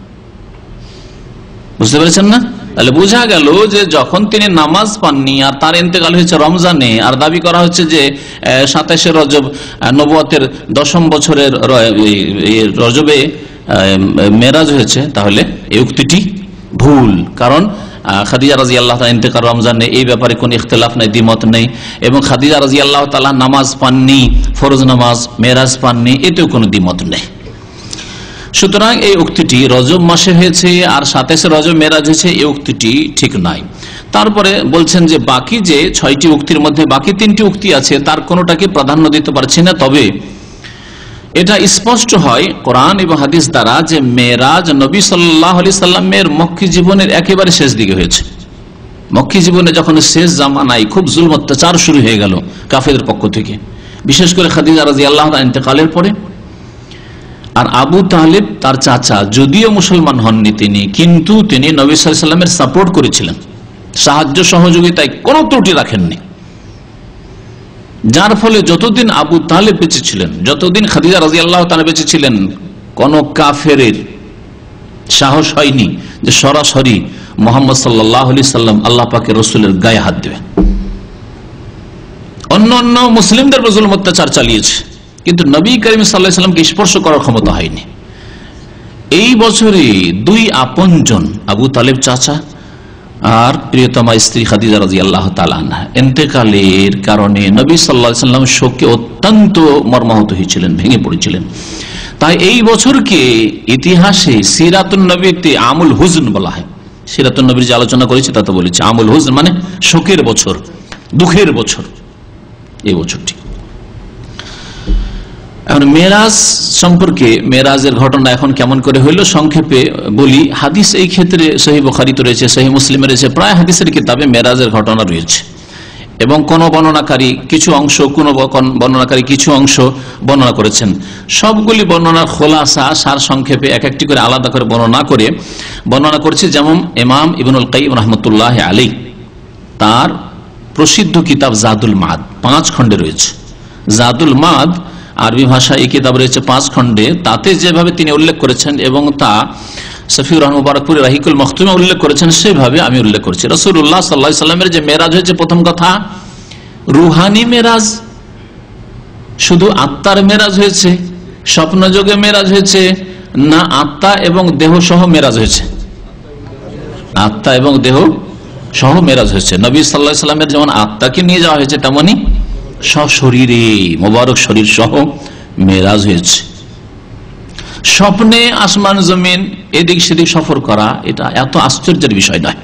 বুঝতে পেরেছেন না? তাহলে বোঝা গেল যে যখন তিনি নামাজ পাননি আর তার ইন্তেকাল হয়েছে রমজানে, আর দাবি করা হচ্ছে যে 27 রজব নবুয়তের 10ম বছরের রজবে মেরাজ হয়েছে, তাহলে এই উক্তিটি ভুল। কারণ খাদিজা রাদিয়াল্লাহু তাআলা ইন্তেকাল রমজানে, এই ব্যাপারে কোনো ইখতিলাফ নাই, দ্বিমত নেই। এবং খাদিজা রাদিয়াল্লাহু তাআলা নামাজ পাননি, ফরজ নামাজ, মেরাজ পাননি, এতেও কোনো দ্বিমত নেই। সুতরাং এই উক্তিটি রজব মাসে হয়েছে আর 27 রজব মেরাজ হয়েছে, এই উক্তিটি ঠিক নয়। তারপরে বলছেন যে বাকি যে 6টি উক্তির মধ্যে বাকি 3টি উক্তি আছে, তার কোনোটাকে প্রাধান্য দিতে পারছি না। তবে এটা স্পষ্ট হয় কোরআন এবং হাদিস দ্বারা যে মেরাজ নবী সাল্লাল্লাহু আলাইহি সাল্লামের মক্কি জীবনের একেবারে শেষ দিকে হয়েছে। মক্কি জীবনে যখন শেষ জামানায় খুব জুলম অত্যাচার শুরু হয়ে গেল কাফেরদের পক্ষ থেকে, বিশেষ করে খাদিজা রাদিয়াল্লাহু তাআলা ইন্তেকালের পরে। আর আবু তালেব তার চাচা, যদিও মুসলমান হননি তিনি, কিন্তু তিনি নবী সাল্লাল্লাহু আলাইহি সাল্লামের সাপোর্ট করেছিলেন, সাহায্য সহযোগিতায় কোনো ত্রুটি রাখেননি। যার ফলে যতদিন আবু তালেব বেঁচে ছিলেন, যতদিন খাদিজা রাদিয়াল্লাহু তাআলা বেঁচে ছিলেন, কোন কাফেরের সাহস হয়নি যে সরাসরি মুহাম্মদ সাল্লাল্লাহু আলাইহি সাল্লাম আল্লাহ পাকের রাসূলের গায়ে হাত দেবে। অন্য মুসলিমদের জুলুম অত্যাচার চালিয়েছে, কিন্তু নবী করিম সাল্লাল্লাহু আলাইহি সাল্লামকে স্পর্শ করার ক্ষমতা হয়নি। এই বছরে 2 আপনজন, আবু তালেব চাচা আর প্রিয়তমা স্ত্রী খাদিজা রাদিয়াল্লাহু তাআলা আনহা, ইন্তেকালের কারণে নবী সাল্লাল্লাহু আলাইহি সাল্লাম শোকে অত্যন্ত মর্মাহত হয়েছিলেন, ভেঙে পড়েছিলেন। তাই এই বছরকে ইতিহাসে সিরাতুন নবীতে আমুল হুজন বলা হয়, সিরাতুন নবীর যে আলোচনা করেছি তা তো বলেছি, আমুল হুজন মানে শোকের বছর, দুঃখের বছর এই বছরটি। এখন মেরাজ সম্পর্কে, মেরাজের ঘটনা এখন কেমন করে হইল সংক্ষেপে বলি। হাদিস এই ক্ষেত্রে সহিহ বুখারীতে রয়েছে, সহিহ মুসলিমে রয়েছে, প্রায় হাদিসের কিতাবে মেরাজের ঘটনা রয়েছে এবং কোন বর্ণনাকারী কিছু অংশ, কোন বর্ণনাকারী কিছু অংশ বর্ণনা করেছেন। সবগুলি বর্ণনার খোলাসা সার সংক্ষেপে এক একটি করে আলাদা করে বর্ণনা করেছে। যেমন ইমাম ইবনুল কাইয়িম রাহমাতুল্লাহ আলাইহি তার প্রসিদ্ধ কিতাব জাদুল মাদ 5 খণ্ডে রয়েছে। জাদুল মাদ আরবি ভাষায় এই কিতাব রয়েছে 5 খণ্ডে। তাতে যেভাবে তিনি উল্লেখ করেছেন এবং তা সফিউর রহমান মুবারকপুরি রাহিকুল মখতুমে উল্লেখ করেছেন, সেভাবে আমি উল্লেখ করছি। রাসূলুল্লাহ সাল্লাল্লাহু আলাইহি সাল্লামের যে মেরাজ হয়েছে, প্রথম কথা রুহানি মেরাজ, শুধু আত্মার মেরাজ হয়েছে, স্বপ্নযোগে মেরাজ হয়েছে, না আত্মা এবং দেহ সহ মেরাজ হয়েছে? আত্মা এবং দেহ সহ মেরাজ হয়েছে। নবী সাল্লাল্লাহু আলাইহি সাল্লামের যেমন আত্মাকে নিয়ে যাওয়া হয়েছে, তেমনি সশরীরে মোবারক শরীর সহ মেরাজ হয়েছে। স্বপ্নে আসমান জমিন এদিক সেদিক সফর করা এটা এত আশ্চর্যের বিষয় নয়।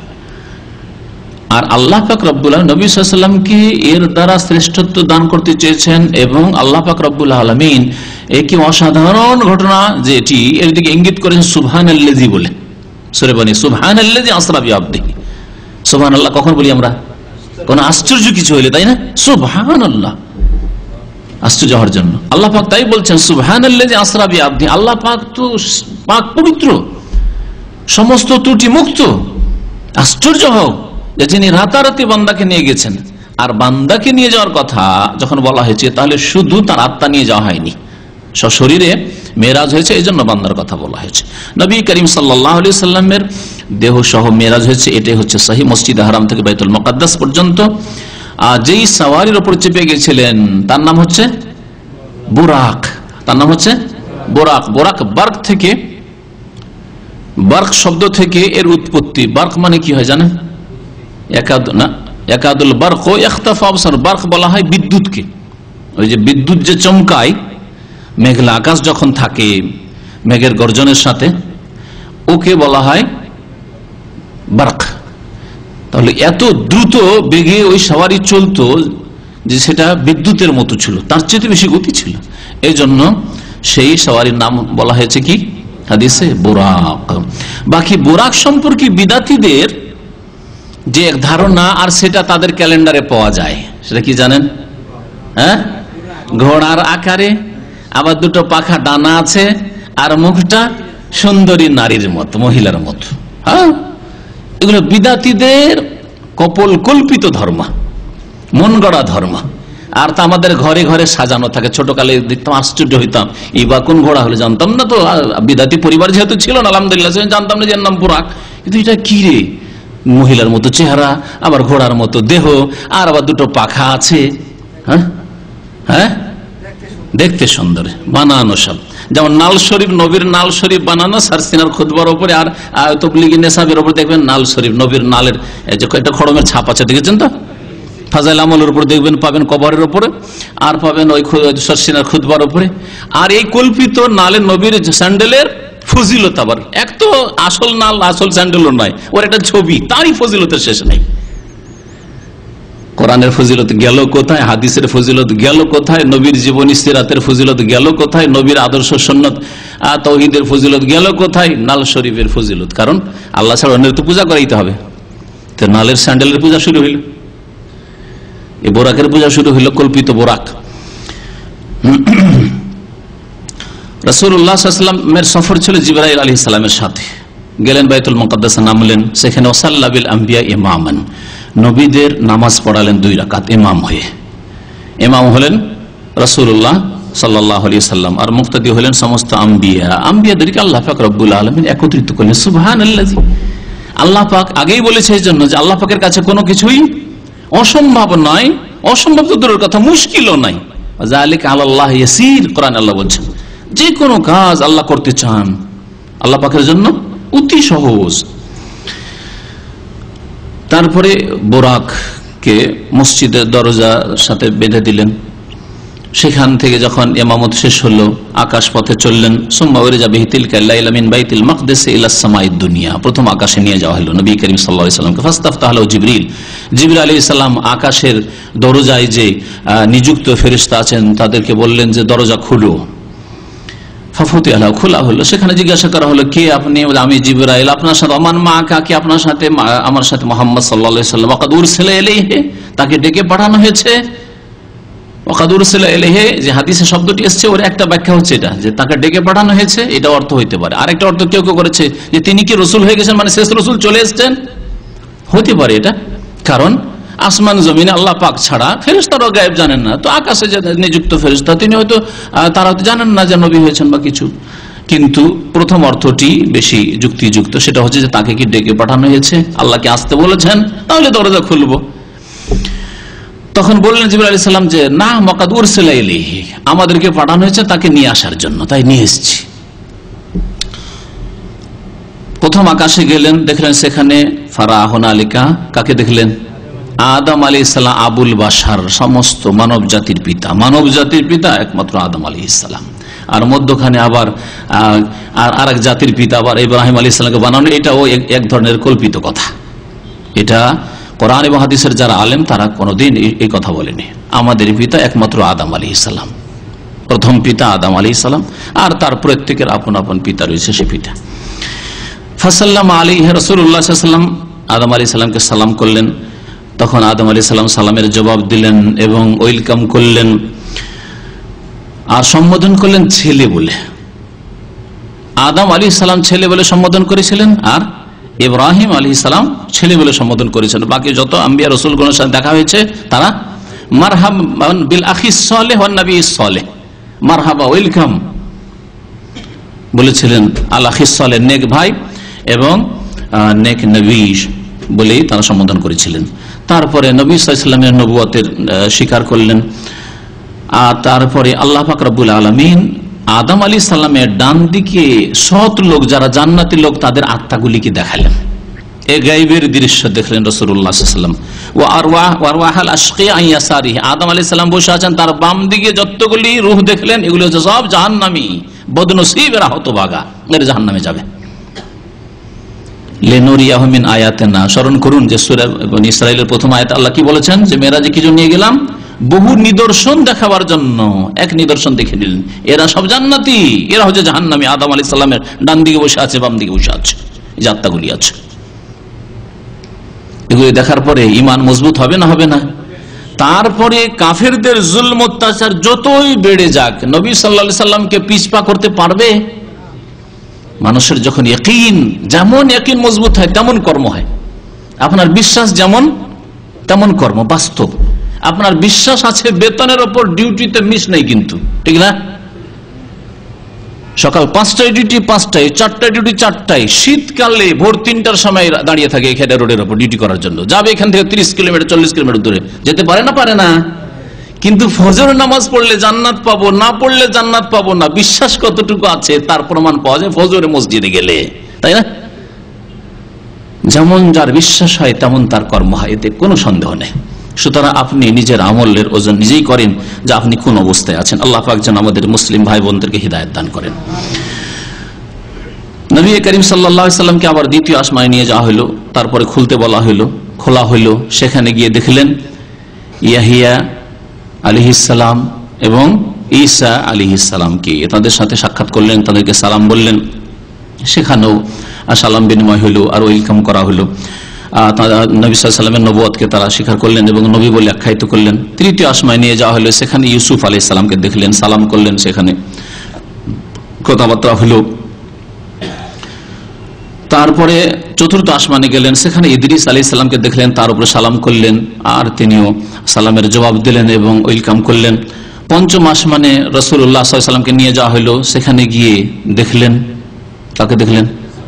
আর আল্লাহ পাক রব্বুল আলামিন নবী সাল্লাল্লাহু আলাইহি সাল্লামকে এর দ্বারা শ্রেষ্ঠত্ব দান করতে চেয়েছেন এবং আল্লাহ পাক রব্বুল আলামিন একই অসাধারণ ঘটনা যেটি এর দিকে ইঙ্গিত করেছেন সুবহানাল্লাযী বলে সূরা বনী, সুবহানাল্লাযী আসরা বিআবদিহি। সুবহানাল্লাহ কখন বলি আমরা? কোন আশ্চর্য কিছু হইলে, তাই না? সুবহানাল্লাহ, আশ্চর্য হওয়ার জন্য আল্লাহ পাক তাই বলছেন সুবহানাল্লাযী আসরা বিআবদিহি। আল্লাহ পাক তো পাক পবিত্র, সমস্ত ত্রুটি মুক্ত। আশ্চর্য হও যে যিনি রাতারাতি বান্দাকে নিয়ে গেছেন। আর বান্দাকে নিয়ে যাওয়ার কথা যখন বলা হয়েছে, তাহলে শুধু তার আত্মা নিয়ে যাওয়া হয়নি, সশরীরে মেরাজ হয়েছে, এই জন্য বান্দার কথা বলা হয়েছে। নবী করিম সাল্লাল্লাহু আলাইহি সাল্লামের দেহ সহ মেরাজ হয়েছে। এটাই হচ্ছে সহিহ মসজিদ হারাম থেকে বাইতুল মুকাদ্দাস পর্যন্ত। আর যেই সাওয়ারির উপর চেপে গেছিলেন তার নাম হচ্ছে বুরাক, তার নাম হচ্ছে বুরাক। বুরাক বার্ক থেকে, বার্ক শব্দ থেকে এর উৎপত্তি। বার্ক মানে কি হয় জানেন? একাদুল বার্ক ও ইখতাফা আবসার। বার্ক বলা হয় বিদ্যুৎকে, ওই যে বিদ্যুৎ যে চমকায় মেঘলা আকাশ যখন থাকে মেঘের গর্জনের সাথে, ওকে বলা হয় বার্ক। তাহলে এত দ্রুত বেগে ওই সওয়ারি চলতো যে সেটা বিদ্যুতের মতো ছিল, তার চেয়ে বেশি গতি ছিল। এই জন্য সেই সওয়ারির নাম বলা হয়েছে কি হাদিসে বুরাক। বাকি বুরাক সম্পর্কে বিদাতীদের যে এক ধারণা, আর সেটা তাদের ক্যালেন্ডারে পাওয়া যায়, সেটা কি জানেন? হ্যাঁ, ঘোড়ার আকারে, আবার দুটো পাখা ডানা আছে, আর মুখটা সুন্দরী নারীর মতো, মহিলার মতো। হ্যাঁ, এগুলো বিদাতীদের কল্পিত ধর্ম, মন গড়া ধর্ম। আর তা আমাদের ঘরে ঘরে সাজানো থাকে। ছোটকালে দেখতাম, আশ্চর্য হইতাম, এই বা কোন ঘোড়া হলে জানতাম না তো, বিদাতি পরিবার যেহেতু ছিল না আলহামদুলিল্লাহ, জানতাম না যে নাম বুরাক। কিন্তু এটা কি রে, মহিলার মতো চেহারা, আবার ঘোড়ার মতো দেহ, আর আবার দুটো পাখা আছে। হ্যাঁ হ্যাঁ, দেখতে সুন্দর, বানানো সব। যেমন নাল শরীফ, নবীর নাল শরীফ বানানো সারসিনার খুতবার উপরে, আর তবলিগি নেসাবের উপরে দেখবেন নাল শরীফ, নবীর নালের একটা খড়মের ছাপ আছে, দেখেছেন তো? ফাজাইল আমলের উপর দেখবেন, পাবেন কবরের উপরে, আর পাবেন ওই সারসিনার খুতবার উপরে। আর এই কল্পিত নালে নবীর স্যান্ডেলের ফজিলত, আবার এক তো আসল নাল, আসল স্যান্ডেলও নয়, ওর একটা ছবি, তারই ফজিলতের শেষ নেই। কোরআনের ফজিলত গেল কোথায়, হাদিসের ফজিলত গেল কোথায়, নবীর জীবনী সিরাতের ফজিলত গেল কোথায়, নবীর আদর্শ সুন্নত তাওহীদের ফজিলত গেল কোথায়? নাল শরীফের ফজিলত। কারণ আল্লাহ ছাড়া অন্যের তো পূজা করাইতে হবে, তো নালের স্যান্ডেলের পূজা শুরু হইল, এই বোরাকের পূজা শুরু হইল, কল্পিত বোরাক। রাসূলুল্লাহ সাল্লাল্লাহু আলাইহি ওয়াসাল্লামের সফর ছিল জিবরাইল আলাইহিস সালামের সাথে। গেলেন বাইতুল মুকাদ্দাসে, নামলেন সেখানে। ওয়াসাল্লা বিল আম্বিয়া ইমামান, নবীদের নামাজ পড়ালেন 2 রাকাত ইমাম হয়ে। ইমাম হলেন রাসূলুল্লাহ সাল্লাল্লাহু আলাইহি ওয়াসাল্লাম, আর মুক্তাদি হলেন সমস্ত আম্বিয়া। আম্বিয়াদেরকে আল্লাহ পাক রব্বুল আলামিন একত্রিত করলেন। সুবহানাল্লাযী, আল্লাহ পাক আগেই বলেছে এই জন্য যে আল্লাহ পাকের কাছে কোনো কিছুই অসম্ভব নয়। অসম্ভব তো দূরের কথা, মুশকিলও নাই। যালিকা আলাল্লাহি ইয়াসির, কোরআন আল্লাহ বলছেন যে কোনো কাজ আল্লাহ করতে চান আল্লাহ পাকের জন্য অতি সহজ। তারপরে বোরাককে মসজিদের দরজার সাথে বেঁধে দিলেন, সেখান থেকে যখন ইমামত শেষ হলো আকাশ পথে চললেন। সুম্মা উরিজা বিহি তিলকাল লাইলা মিন বাইতুল মাকদিস ইলা সামাইদ দুনিয়া, প্রথম আকাশে নিয়ে যাওয়া হলো নবী করিম সাল্লাল্লাহু আলাইহি ওয়াসাল্লামকে। ফাস্তাফতাহু জিবরিল, জিবরিল আলাইহিস সালাম আকাশের দরজায় যে নিযুক্ত ফেরেশতা আছেন তাদেরকে বললেন যে দরজা খুলো। ফাফুতিহা লাহু, খোলা হলো। সেখানে জিজ্ঞাসা করা হলো কে আপনি? আমি জিবরাইল। আপনার সাথে ওমান মাআকা, কি আপনার সাথে? আমার সাথে মুহাম্মদ সাল্লাল্লাহু আলাইহি ওয়াসাল্লাম। ওয়াকাদ উরসিলা ইলাইহি, তাকে ডেকে পাঠানো হয়েছে। ওয়াকাদ উরসিলা ইলাইহি যে হাদিসে শব্দটি এসেছে ওর একটা ব্যাখ্যা হচ্ছে এটা, যে তাকে ডেকে পাঠানো হয়েছে, এটা অর্থ হইতে পারে। আরেকটা অর্থ কেউ কেউ করেছে যে তিনি কি রাসূল হয়ে গেছেন, মানে শেষ রাসূল চলে এসেছেন, হতে পারে এটা। কারণ আসমান জমিনে আল্লাহ পাক ছাড়া ফেরেশতারাও গায়েব জানেন না, তো আকাশে যে নিযুক্ত ফেরেশতা তিনি হয়তো তারা হয়তো জানেন না যে নবী হয়েছেন বা কিছু। কিন্তু প্রথম অর্থটি বেশি যুক্তিযুক্ত, সেটা হচ্ছে যে তাকে কি ডেকে পাঠানো হয়েছে, আল্লাহকে আসতে বলেছেন, তাহলে দরজা খুলবো। তখন বললেন জিবরাইল আলাইহিস সালাম যে না, ওয়াকাদ উরসিলা ইলাইহি, আমাদেরকে পাঠানো হয়েছে তাকে নিয়ে আসার জন্য, তাই নিয়ে এসেছি। প্রথম আকাশে গেলেন, দেখলেন সেখানে ফারাহুন আলিকা, কাকে দেখলেন? আদম আলাইহিস সালাম, আবুল বাশার, সমস্ত মানব জাতির পিতা। মানব জাতির পিতা একমাত্র আদম আলাইহিস সালাম। আর মধ্যখানে আবার আর এক জাতির পিতা আবার ইব্রাহিম আলাইহিস সালামকে বানানো, এটাও এক ধরনের কল্পিত কথা। এটা কোরআন এবং হাদিসের যারা আলেম তারা কোনোদিন এই কথা বলেনি। আমাদের পিতা একমাত্র আদম আলাইহিস সালাম, প্রথম পিতা আদম আলাইহিস সালাম, আর তার প্রত্যেকের আপন আপন পিতা রয়েছে, সে পিতা। ফাসাল্লাম আলাইহি রাসূলুল্লাহ সাল্লাল্লাহু আলাইহি ওয়াসাল্লাম, আদম আলাইহিস সালামকে সালাম করলেন। তখন আদম আলাইহিস সালাম সালামের জবাব দিলেন এবং ওয়েলকাম করলেন, আর সম্বোধন করলেন ছেলে বলে। আদম আলাইহিস সালাম ছেলে বলে সম্বোধন করেছিলেন, আর ইব্রাহিম আলাইহিস সালাম ছেলে বলে সম্বোধন করেছেন। বাকি যত আম্বিয়া রাসূলগণের সাথে দেখা হয়েছে তারা মারহাবান বিল আখিস সালেহ ওয়ান নবিয়্যিস সালেহ, মারহাবা, ওয়েলকাম বলেছিলেন। আল আখিস সালেহ, নেক ভাই, এবং নেক নবী বলেই তারা সম্বোধন করেছিলেন। তারপরে নবী সাল্লাল্লাহু আলাইহি ওয়াসাল্লামের নবুয়তের স্বীকার করলেন। আর তারপরে আল্লাহ পাক রব্বুল আলামিন আদম আলাইহিস সালামের ডান দিকে সৎ লোক যারা জান্নাতি লোক তাদের আত্মাগুলিকে দেখালেন। এই গায়বের দৃশ্য দেখলেন রাসূলুল্লাহ সাল্লাল্লাহু আলাইহি ওয়াসাল্লাম। ওয়া আরওয়াহুল আশকিয়া আন ইয়াসারিহি, আদম আলাইহিস সালাম বসে আছেন, তার বাম দিকে যতগুলি রূহ দেখলেন এগুলো হচ্ছে সব জাহান্নামী, বদনসিবেরা, হতভাগা, এরা জাহান্নামে যাবে। লিনুরিয়াহু মিন আয়াতিনা, স্মরণ করুন যে সূরা বনী ইসরাঈলের প্রথম আয়াতে আল্লাহ কি বলেছেন, যে মেরাজে কি জন্য নিয়ে গেলাম? বহু নিদর্শন দেখাবার জন্য। এক নিদর্শন দেখে নিলেন, এরা সব জান্নাতি, এরা হচ্ছে জাহান্নামী। আদম আলাইহিস সালামের ডান দিকে বসে আছে, বাম দিকে বসে আছে, এই আত্মাগুলি আছে। এগুলি দেখার পরে ঈমান মজবুত হবে না, হবে না? তারপরে কাফেরদের জুলম অত্যাচার যতই বেড়ে যাক, নবী সাল্লাল্লাহু আলাইহি সাল্লামকে পিছপা করতে পারবে? মানুষের যখন ইয়াকিন, যেমন ইয়াকিন মজবুত হয় তেমন কর্ম হয়। আপনার বিশ্বাস যেমন তেমন কর্ম, বাস্তব। আপনার বিশ্বাস আছে বেতনের ওপর, ডিউটিতে মিস নেই কিন্তু, ঠিক না? সকাল 5টায় ডিউটি 5টায়, 4টায় ডিউটি 4টায়, শীতকালে ভোর 3টার সময় দাঁড়িয়ে থাকে এখানে রোডের ওপর ডিউটি করার জন্য। যাবে এখান থেকে 30 কিলোমিটার 40 কিলোমিটার দূরে, যেতে পারে না? পারে না। কিন্তু ফজরের নামাজ পড়লে জান্নাত পাবো, না পড়লে জান্নাত পাবো না, বিশ্বাস কতটুকু আছে তার প্রমাণ পাওয়া যায় ফজরে মসজিদে গেলে, তাই না? যেমন যার বিশ্বাস হয় তেমন তার কর্ম হয়, এতে কোনো সন্দেহ নেই। সুতরাং আপনি নিজের আমলের ওজন নিজেই করেন যে আপনি কোন অবস্থায় আছেন। আল্লাহ পাক যেন আমাদের মুসলিম ভাই বোনদেরকে হিদায়াত দান করেন। নবী করিম সাল্লাল্লাহু আলাইহি সাল্লামকে আবার দ্বিতীয় আসমানে নিয়ে যাওয়া হলো, তারপরে খুলতে বলা হলো, খোলা হলো। সেখানে গিয়ে দেখলেন ইয়াহিয়া আলাইহিস সালাম এবং ঈসা আলাইহিস সালামকে, তাদের সাথে সাক্ষাৎ করলেন, তাদেরকে সালাম বললেন। সেখানেও সালাম বিনিময় হলো আর ওয়েলকাম করা হলো। নবী সাল্লাল্লাহু আলাইহি সাল্লামের নবুয়তকে তারা স্বীকার করলেন এবং নবী বলে আখ্যায়িত করলেন। তৃতীয় আসমানে নিয়ে যাওয়া হলো, সেখানে ইউসুফ আলাইহিস সালামকে দেখলেন, সালাম করলেন, সেখানে কথাবার্তা হলো। তারপরে চতুর্থ আসমানে গেলেন, সেখানে ইদ্রিস আলাইহিস সালামকে দেখলেন, তার উপরে সালাম করলেন, আর তিনিও সালামের জবাব দিলেন এবং ওয়েলকাম করলেন। পঞ্চম আসমানে রাসূলুল্লাহ সাল্লাল্লাহু আলাইহি সাল্লামকে নিয়ে যাওয়া হলো, সেখানে গিয়ে দেখলেন, কাকে দেখলেন?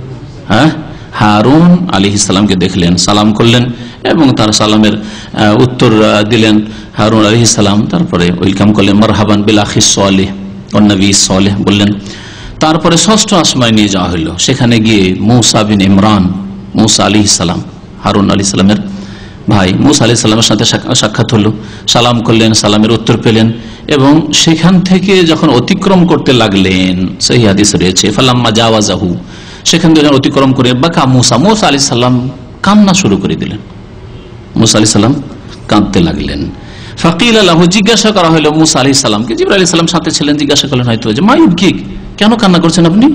হারুন আলাইহিস সালামকে দেখলেন, সালাম করলেন এবং তার সালামের উত্তর দিলেন হারুন আলাইহিস সালাম। তারপরে ওয়েলকাম করলেন, মারহাবান বিল আখিস সালেহ ওয়ান নবিয়্যিস সালেহ বললেন। তারপরে ষষ্ঠ আসমানে নিয়ে যাওয়া হলো, সেখানে গিয়ে মূসা বিন ইমরান, মূসা আলাইহিস সালাম, হারুন আলাইহিস সালামের ভাই মুসা আলাইহিস সালামের সাথে সাক্ষাৎ হলো, সালাম করলেন, সালামের উত্তর পেলেন এবং সেখান থেকে যখন অতিক্রম করতে লাগলেন, সেই হাদিস রয়েছে ফালাম্মা জাওয়াজাহু, সেখান থেকে অতিক্রম করে বাকা মুসা আলাইহিস সালাম কান্না শুরু করে দিলেন। মুসা আলাইহিস সালাম কাঁদতে লাগলেন। ফাকিল লাহু, জিজ্ঞাসা করা হলো মুসা আলাইহিস সালামকে, জিবরাইল আলাইহিস সালাম সাথে ছিলেন, জিজ্ঞাসা করলেন হয়তো যে মা ইউবকিক, কেন কান্না করছেন আপনি?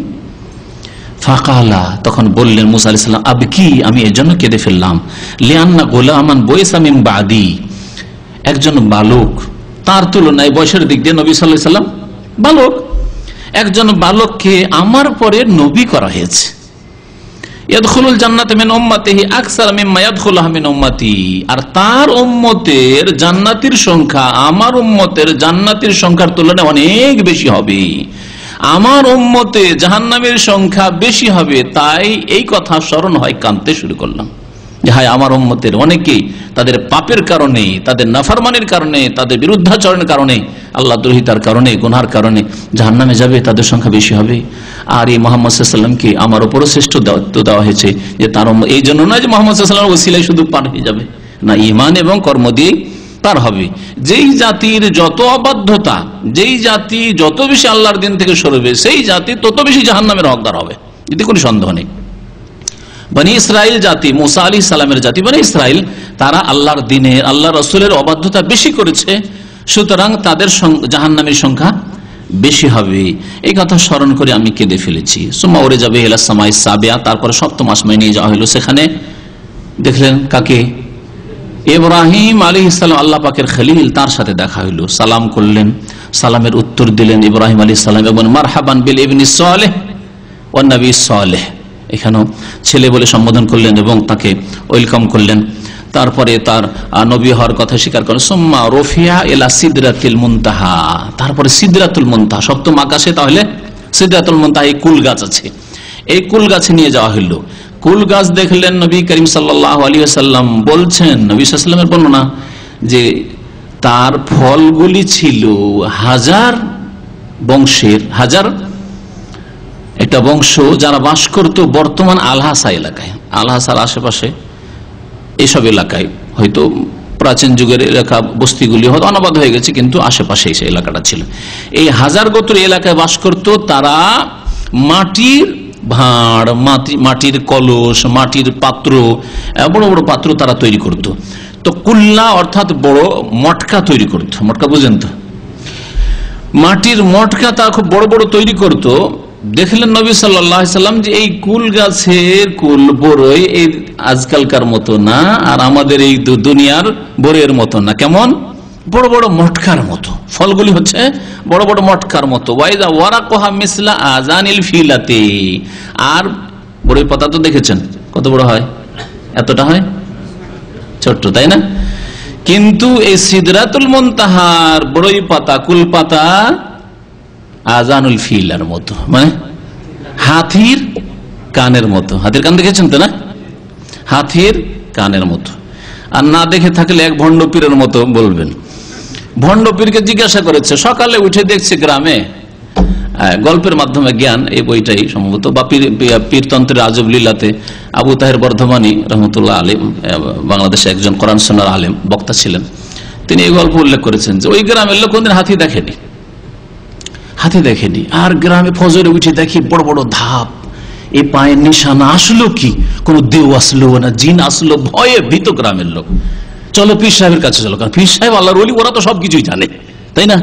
ফাকালা, তখন বললেন মুসা আলাইহিস সালাম, আবকি, আমি এজন্য কেঁদে ফেললাম, লিআন্না গুলামান বুইসা মিন বাদি, একজন বালক, তার তুলনায় বয়সের দিক দিয়ে নবী সাল্লাল্লাহু আলাইহি সাল্লাম বালক, একজন বালককে আমার পরে নবী করা হয়েছে। ইয়াদখুলুল জান্নাতা মিন উম্মতিহি আকসার মিম্মা ইয়াদখুলুহা মিন উম্মতি, আর তার উম্মতের জান্নাতের সংখ্যা আমার উম্মতের জান্নাতের সংখ্যার তুলনায় অনেক বেশি হবে, আমার উম্মতে জাহান্নামের সংখ্যা বেশি হবে। তাই এই কথা স্মরণ হয়, কাঁদতে শুরু করলাম যে হায়, আমার উম্মতের অনেকেই তাদের পাপের কারণে, তাদের নাফরমানির কারণে, তাদের বিরুদ্ধাচরণের কারণে, আল্লাহ দ্রোহিতার কারণে, গুনার কারণে জাহান্নামে যাবে, তাদের সংখ্যা বেশি হবে। আর এই মুহাম্মদ সাল্লাল্লাহু আলাইহি ওয়াসাল্লামকে আমার উপরও শ্রেষ্ঠ দায়িত্ব দেওয়া হয়েছে যে তার এই জন্য নয় যে মুহাম্মদ সাল্লাল্লাহু আলাইহি ওয়াসাল্লামের ওসিলায় শুধু পার হয়ে যাবে, না, ঈমান এবং কর্ম দিয়ে পার হবে। যেই জাতির যত অবাধ্যতা, যেই জাতি যত বেশি আল্লাহর দিন থেকে সরবে, সেই জাতি তত বেশি জাহান্নামের হকদার হবে, এতে কোনো সন্দেহ নেই। বনি ইসরাইল জাতি, মুসা আলাইহিস সালামের জাতি বনি ইসরাইল, তারা আল্লাহর দিনের, আল্লাহ রাসূলের অবাধ্যতা বেশি করেছে, সুতরাং তাদের জাহান্নামের সংখ্যা বেশি হবে। এই কথা স্মরণ করে আমি কেঁদে ফেলেছি। সুম্মা উরে যাবে ইলা সামাই সাবিয়া, তারপরে সপ্তম আসমানে নিয়ে যাওয়া হলো। সেখানে দেখলেন কাকে? ইব্রাহিম আলাইহিস সালাম, আল্লাহ পাকের খলিল, তার সাথে দেখা হইল। সালাম করলেন, সালামের উত্তর দিলেন ইব্রাহিম আলাইহিস সালাম এবং মারহাবান বিল ইবনি সালেহ ওয়ান নবী সালেহ, এখানেও ছেলে বলে সম্বোধন করলেন এবং তাকে ওয়েলকাম করলেন। তারপরে তার নবী হওয়ার কথা স্বীকার করেন। সুম্মা রফিয়া ইলা সিদরাতিল মুনতাহা, তারপরে সিদরাতুল মুনতাহা, সপ্তম আকাশে তাহলে সিদরাতুল মুনতাহা, এই কুল গাছ আছে, এই কুল গাছে নিয়ে যাওয়া হইল। কুল গাছ দেখলেন নবী করিম সাল্লাল্লাহু আলাইহি ওয়াসাল্লাম বলছেন, নবী সাল্লাল্লাহু আলাইহি ওয়াসাল্লামের বর্ণনা, যে তার ফলগুলি ছিল হাজার বংশের, হাজার একটা বংশ যারা বাস করত বর্তমান আলহাসা এলাকায়, আলহাসার আশেপাশে এইসব এলাকায়, হয়তো প্রাচীন যুগের এলাকা বস্তিগুলি হয়তো অনাবাদ হয়ে গেছে, কিন্তু আশেপাশে সেই এলাকাটা ছিল। এই হাজার গোত্র এলাকায় বাস করত, তারা মাটির ভাঁড়, মাটির কলস, মাটির পাত্র, বড় বড় পাত্র তারা তৈরি করত। তো কুল্লা অর্থাৎ বড় মটকা তৈরি করত, মটকা বুঝেন তো, মাটির মটকা তারা খুব বড় বড় তৈরি করত। দেখলেন নবী সাল্লাল্লাহু আলাইহি সাল্লাম যে এই কুল গাছের কুল বড়ই এই আজকালকার মতো না, আর আমাদের এই দুনিয়ার বড়ের মতো না, কেমন বড় বড় মটকার মতো, ফলগুলি হচ্ছে বড় বড় মটকার মতো। ওয়াইদা ওয়ারাকুহা মিসলা আযানিল ফিলাতি, আর বড়ই পাতা তো দেখেছেন কত বড় হয়, এতটা হয়, ছোট্ট, তাই না? কিন্তু এই সিদরাতুল মুনতাহার বড়ই পাতা, কুল পাতা আজানুল ফিলার মতো, মানে হাতির কানের মতো। হাতির কান দেখেছেন তো, না? হাতির কানের মতো। আর না দেখে থাকলে এক ভণ্ড পীরের মতো বলবেন। ভণ্ড পীরকে জিজ্ঞাসা করেছে, সকালে উঠে দেখছে গ্রামে, গল্পের মাধ্যমে জ্ঞান, এই বইটাই সম্ভবত, বা পীরতন্ত্রের আজব লীলাতে আবু তাহের বর্ধমানী রহমতুল্লাহ আলেম, বাংলাদেশে একজন কোরআন সুন্নাহর আলেম বক্তা ছিলেন, তিনি এই গল্প উল্লেখ করেছেন যে ওই গ্রামের লোক কোনদিন হাতি দেখেনি, হাতি দেখেনি। আর গ্রামে ফজরে উঠে দেখি বড় বড় ধাপ, এই পায়ের নিশানা, আসলো কি, কোন দেও আসলো না, জিন আসলো, ভয়ে ভীত গ্রামের লোক। চলো পীর সাহেবের কাছে চলো, কারণ পীর সাহেব আল্লাহর ওলি, ওরা তো সবকিছুই জানে, তাই না?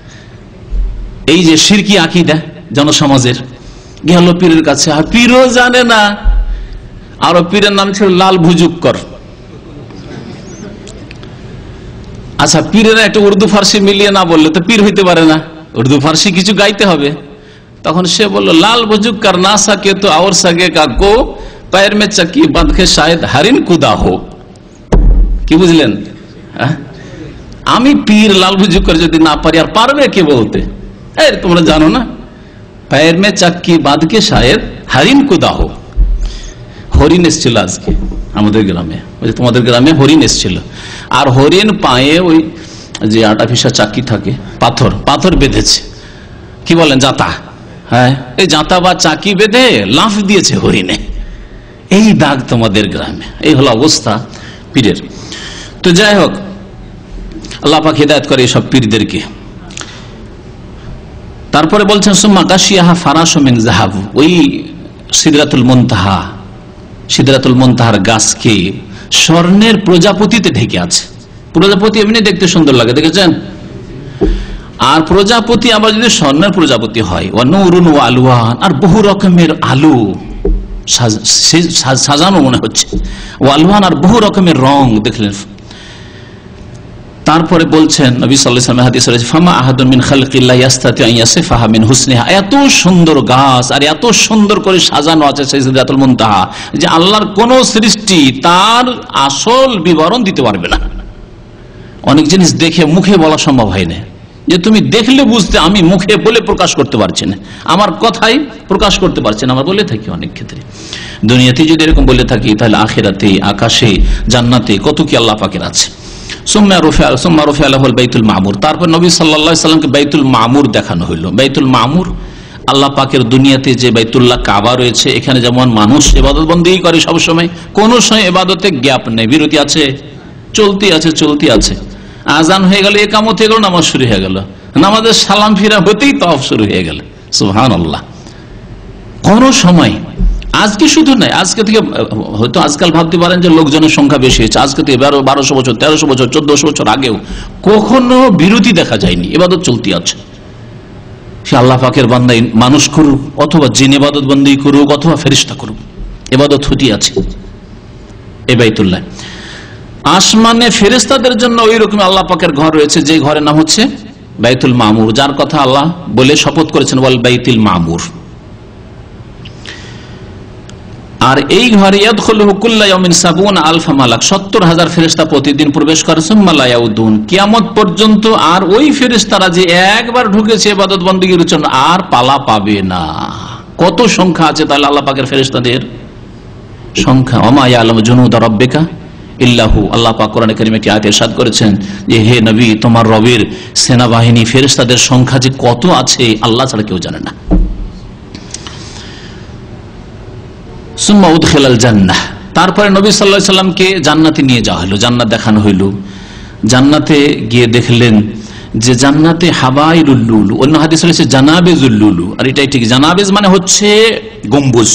এই যে শিরকি আকীদা জনসমাজের, গেল পীরের কাছে, আর পীরও জানে না। আর পীরের নাম ছিল লাল ভুজুক্কর। আচ্ছা, পীরেরা একটা উর্দু ফার্সি মিলিয়ে না বললে তো পীর হইতে পারে না, উর্দু ফার্সি কিছু গাইতে হবে। তখন সে বলল, লাল বুজুক না সাকে তো আর সাকে কাকো पैर में चक्की बंद के शायद हरिन कुदा हो। কি বুঝলেন? আমি পীর লাল বুজুক করে যদি না পারি, আর পারবে কে বলতে? তোমরা জানো না, पैर में चक्की बांध के शायद हरिन कुदा हो। হরিণ এসেছিল আজকে আমাদের গ্রামে, ওই তোমাদের গ্রামে হরিণ এসেছিল। আর হরিণ পায়ে ওই যে আটা ফিসা চাকি থাকে, পাথর পাথর বেঁধেছে, কি বলেন, জাতা। হ্যাঁ, এই জাতা বা চাকি বেঁধে লাফ দিয়েছে হরিণে। এই দাগ তোমাদের গ্রামে, এই হলো অবস্থা। পীরের। তো যাই হোক, আল্লাহ পাক হিদায়াত করে সব পীরদেরকে। তারপরে বলছেন সুম্মা গাশিয়াহা ফারাশু মিন যাহাব, ওই সিদরাতুল মুনতাহা, সিদরাতুল মুনতাহার গাছকে স্বর্ণের প্রজাপতিতে ঢেকে আছে। প্রজাপতি এমনি দেখতে সুন্দর লাগে, দেখেছেন? আর প্রজাপতি আবার যদি স্বর্ণের প্রজাপতি হয়, ওয়া নূরুন ওয়া আলওয়ান, আর বহু রকমের আলো সাজানো মনে হচ্ছে, ওয়া আলওয়ান, আর বহু রকমের রং দেখলেন। তারপরে বলছেন নবী সাল্লাল্লাহু আলাইহি ওয়াসাল্লাম হাদিসে রয়েছে, ফামা আহাদুন মিন খালকিল্লাহ ইয়াস্তাতি আন ইয়াসিফাহা মিন হুসনিহা, এত সুন্দর গাছ আর এত সুন্দর করে সাজানো আছে সেই সিদরাতুল মুনতাহা যে আল্লাহর কোন সৃষ্টি তার আসল বিবরণ দিতে পারবে না। অনেক জিনিস দেখে মুখে বলা সম্ভব হয় না, যে তুমি দেখলে বুঝতে, আমি মুখে বলে প্রকাশ করতে পারছি না, আমার কথাই প্রকাশ করতে পারছি না, আমরা বলে থাকি অনেক ক্ষেত্রে। দুনিয়াতে যদি এরকম বলে থাকি, তাহলে আখিরাতে, আকাশে, জান্নাতে কত কি আল্লাহ পাকের আছে। বাইতুল মামুর, তারপর নবী সাল্লাল্লাহু আলাইহি সাল্লামকে বাইতুল মামুর দেখানো হইল। বাইতুল মামুর আল্লাহ পাকের দুনিয়াতে যে বাইতুল্লাহ কাবা রয়েছে, এখানে যেমন মানুষ ইবাদত বন্দী করে সবসময়, কোন সময় ইবাদতে গ্যাপ নেই, বিরতি আছে, চলতি আছে। আজান হয়ে গেল, একামত হয়ে গেল, নামাজ শুরু হয়ে গেল, নামাজের সালাম ফিরা হতেই তাওয়াফ শুরু হয়ে গেল। সুবহানাল্লাহ। কোন সময়, আজকে শুধু নাই, আজকে থেকে হয়তো আজকাল ভাবতে পারেন যে লোকজনের সংখ্যা বেশি হয়েছে, আজকে থেকে 1200 বছর, 1300 বছর, 1400 বছর আগেও কখনো বিরতি দেখা যায়নি, ইবাদত চলতি আছে। সে আল্লাহ পাকের বান্দাই মানুষ করুক, অথবা জিন ইবাদত বন্দী করুক, অথবা ফেরেশতা করুক, ইবাদত হতে আছে এই বাইতুল্লাহ। আসমানে ফেরেশতাদের জন্য ওই রকম আল্লাহ পাকের ঘর রয়েছে, যে ঘরের নাম হচ্ছে বাইতুল মামুর, যার কথা আল্লাহ বলে শপথ করেছেন, ওয়াল বাইতুল মামুর। আর এই ঘরে ইয়াদখুলুহু কুল্লা ইয়াউমিন ৭০,০০০ মালাক, ৭০,০০০ ফেরেশতা প্রতিদিন প্রবেশ করে, সুম্মা লা ইয়াউদুন, কিয়ামত পর্যন্ত। আর ওই ফেরেশতারা যে একবার ঢুকেছে ইবাদত বندگির জন্য, আর পালা পাবে না। কত সংখ্যা আছে তাহলে আল্লাহ পাকের ফেরেশতাদের সংখ্যা। ওমা ইয়ালামু জুনুদা রাব্বিকা ইল্লাহু, আল্লাহ পাক কোরআনে কারীমে একটি আয়াতে ইরশাদ করেছেন যে হে নবী, তোমার রবের সেনাবাহিনী ফেরেশতাদের সংখ্যা যে কত আছে আল্লাহ ছাড়া কেউ জানে না। সুম্মা উদখিলাল জান্নাহ, তারপরে নবী সাল্লাল্লাহু আলাইহি সাল্লামকে জান্নাতে নিয়ে যাওয়া হলো, জান্নাত দেখানো হইল। জান্নাতে গিয়ে দেখলেন যে জান্নাতে হাবাইরুল লুলু, অন্য হাদিসে রয়েছে জানাবেজুল লুলু, আর এটাই ঠিক। জানাবেজ মানে হচ্ছে গম্বুজ,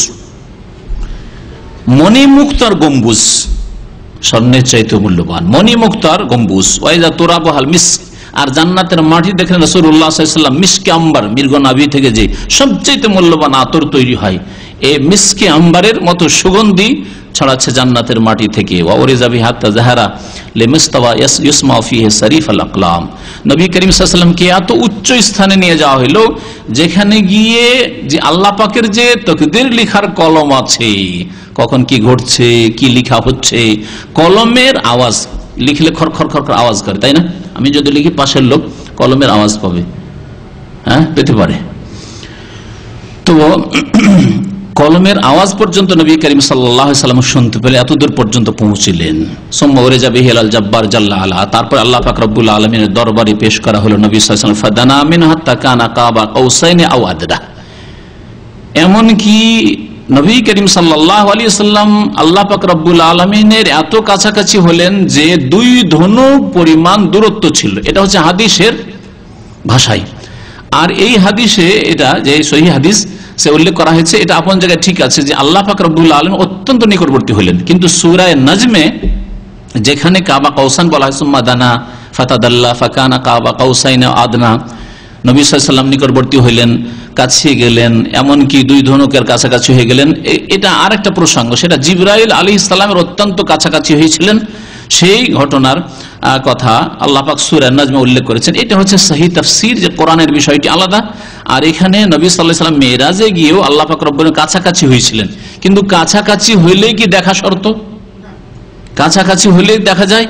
মণিমুক্তার গম্বুজ, স্বর্ণের চাইতে মূল্যবান মণিমুক্তার গম্বুজ। ওয়াইজা তুরাবুহাল মিস্ক, আর জান্নাতের মাটি দেখলেন রাসূলুল্লাহ সাল্লাল্লাহু আলাইহি ওয়াসাল্লাম মিসকে আম্বার, মৃগনাভি থেকে যে সবচেয়ে মূল্যবান আতর তৈরি হয়, এই মিসকে আম্বারের মতো সুগন্ধি ছড়াচ্ছে জান্নাতের মাটি থেকে। ওয়ারিজা বিহাত্তা যাহারা লিমিস্তাওয়া ইউসমা ফিহি সারিফাল আকলাম, নবী করিম সাল্লাল্লাহু আলাইহি ওয়াসাল্লামকে এত উচ্চ স্থানে নিয়ে যাওয়া হলো, যেখানে গিয়ে যে আল্লাহ পাকের যে তাকদীর লেখার কলম আছে, কখন কি ঘটছে, কি লেখা হচ্ছে, কলমের আওয়াজ, লিখলে খর খর খর আওয়াজ করে, তাই না? আমি যদি লিখি, পাশের লোক কলমের আওয়াজ পাবে, হ্যাঁ, পেতে পারে। তো কলমের আওয়াজ পর্যন্ত নবী করিম সাল্লাল্লাহু আলাইহি ওয়াসাল্লাম শুনতে পেলে এত দূর পর্যন্ত পৌঁছিলেন। সুম্মা উরিজা বিহি আল জব্বার জাল্লা আলা, তারপর আল্লাহ পাক রব্বুল আলামিনের দরবারে পেশ করা হলো নবী সাল্লাল্লাহু আলাইহি ওয়াসাল্লাম। ফাদানা মিন হাত্তা কানা কাবা কাউসাইনি আও আদনা, এমন কি নবী করিম সাল্লাল্লাহু আলাইহি ওয়াসাল্লাম আল্লাহ পাক রব্বুল আলামিনের এত কাছাকাছি হলেন যে 2 ধনু পরিমাণ দূরত্ব ছিল। এটা হচ্ছে হাদিসের ভাষায়। আর এই হাদিসে, এটা যে সহিহ হাদিস সে উল্লেখ করা হয়েছে, এটা আপন জায়গায় ঠিক আছে যে আল্লাহ পাক রব্বুল আলামিন অত্যন্ত নিকটবর্তী হলেন। কিন্তু সূরা নাজমে যেখানে কাবা কাউসান বলা হয়, সুম্মা দানা ফাতাদাল্লা ফাকানা কাবা কাউসাইনা আদনা, নবী সাল্লাল্লাহু আলাইহি ওয়াসাল্লাম নিকটবর্তী হইলেন, কাছে গেলেন, এমনকি 2 ধনুকের কাছাকাছি হয়ে গেলেন। এটা আরেকটা প্রসঙ্গ, সেটা জিবরাইল আলাইহিস সালামের অত্যন্ত কাছাকাছি হয়েছিলেন, সেই ঘটনার কথা আল্লাহ পাক সূরা নাজমে উল্লেখ করেছেন। এটা হচ্ছে সহিহ তাফসীর, যে কোরআনের বিষয়টি আলাদা। আর এখানে নবী সাল্লাল্লাহু আলাইহি ওয়াসাল্লাম মেরাজে গিয়েও আল্লাহ পাক রব্বুল কাছাকাছি হয়েছিলেন। কিন্তু কাছাকাছি হইলেই কি দেখা শর্ত? কাছাকাছি হইলেই দেখা যায়?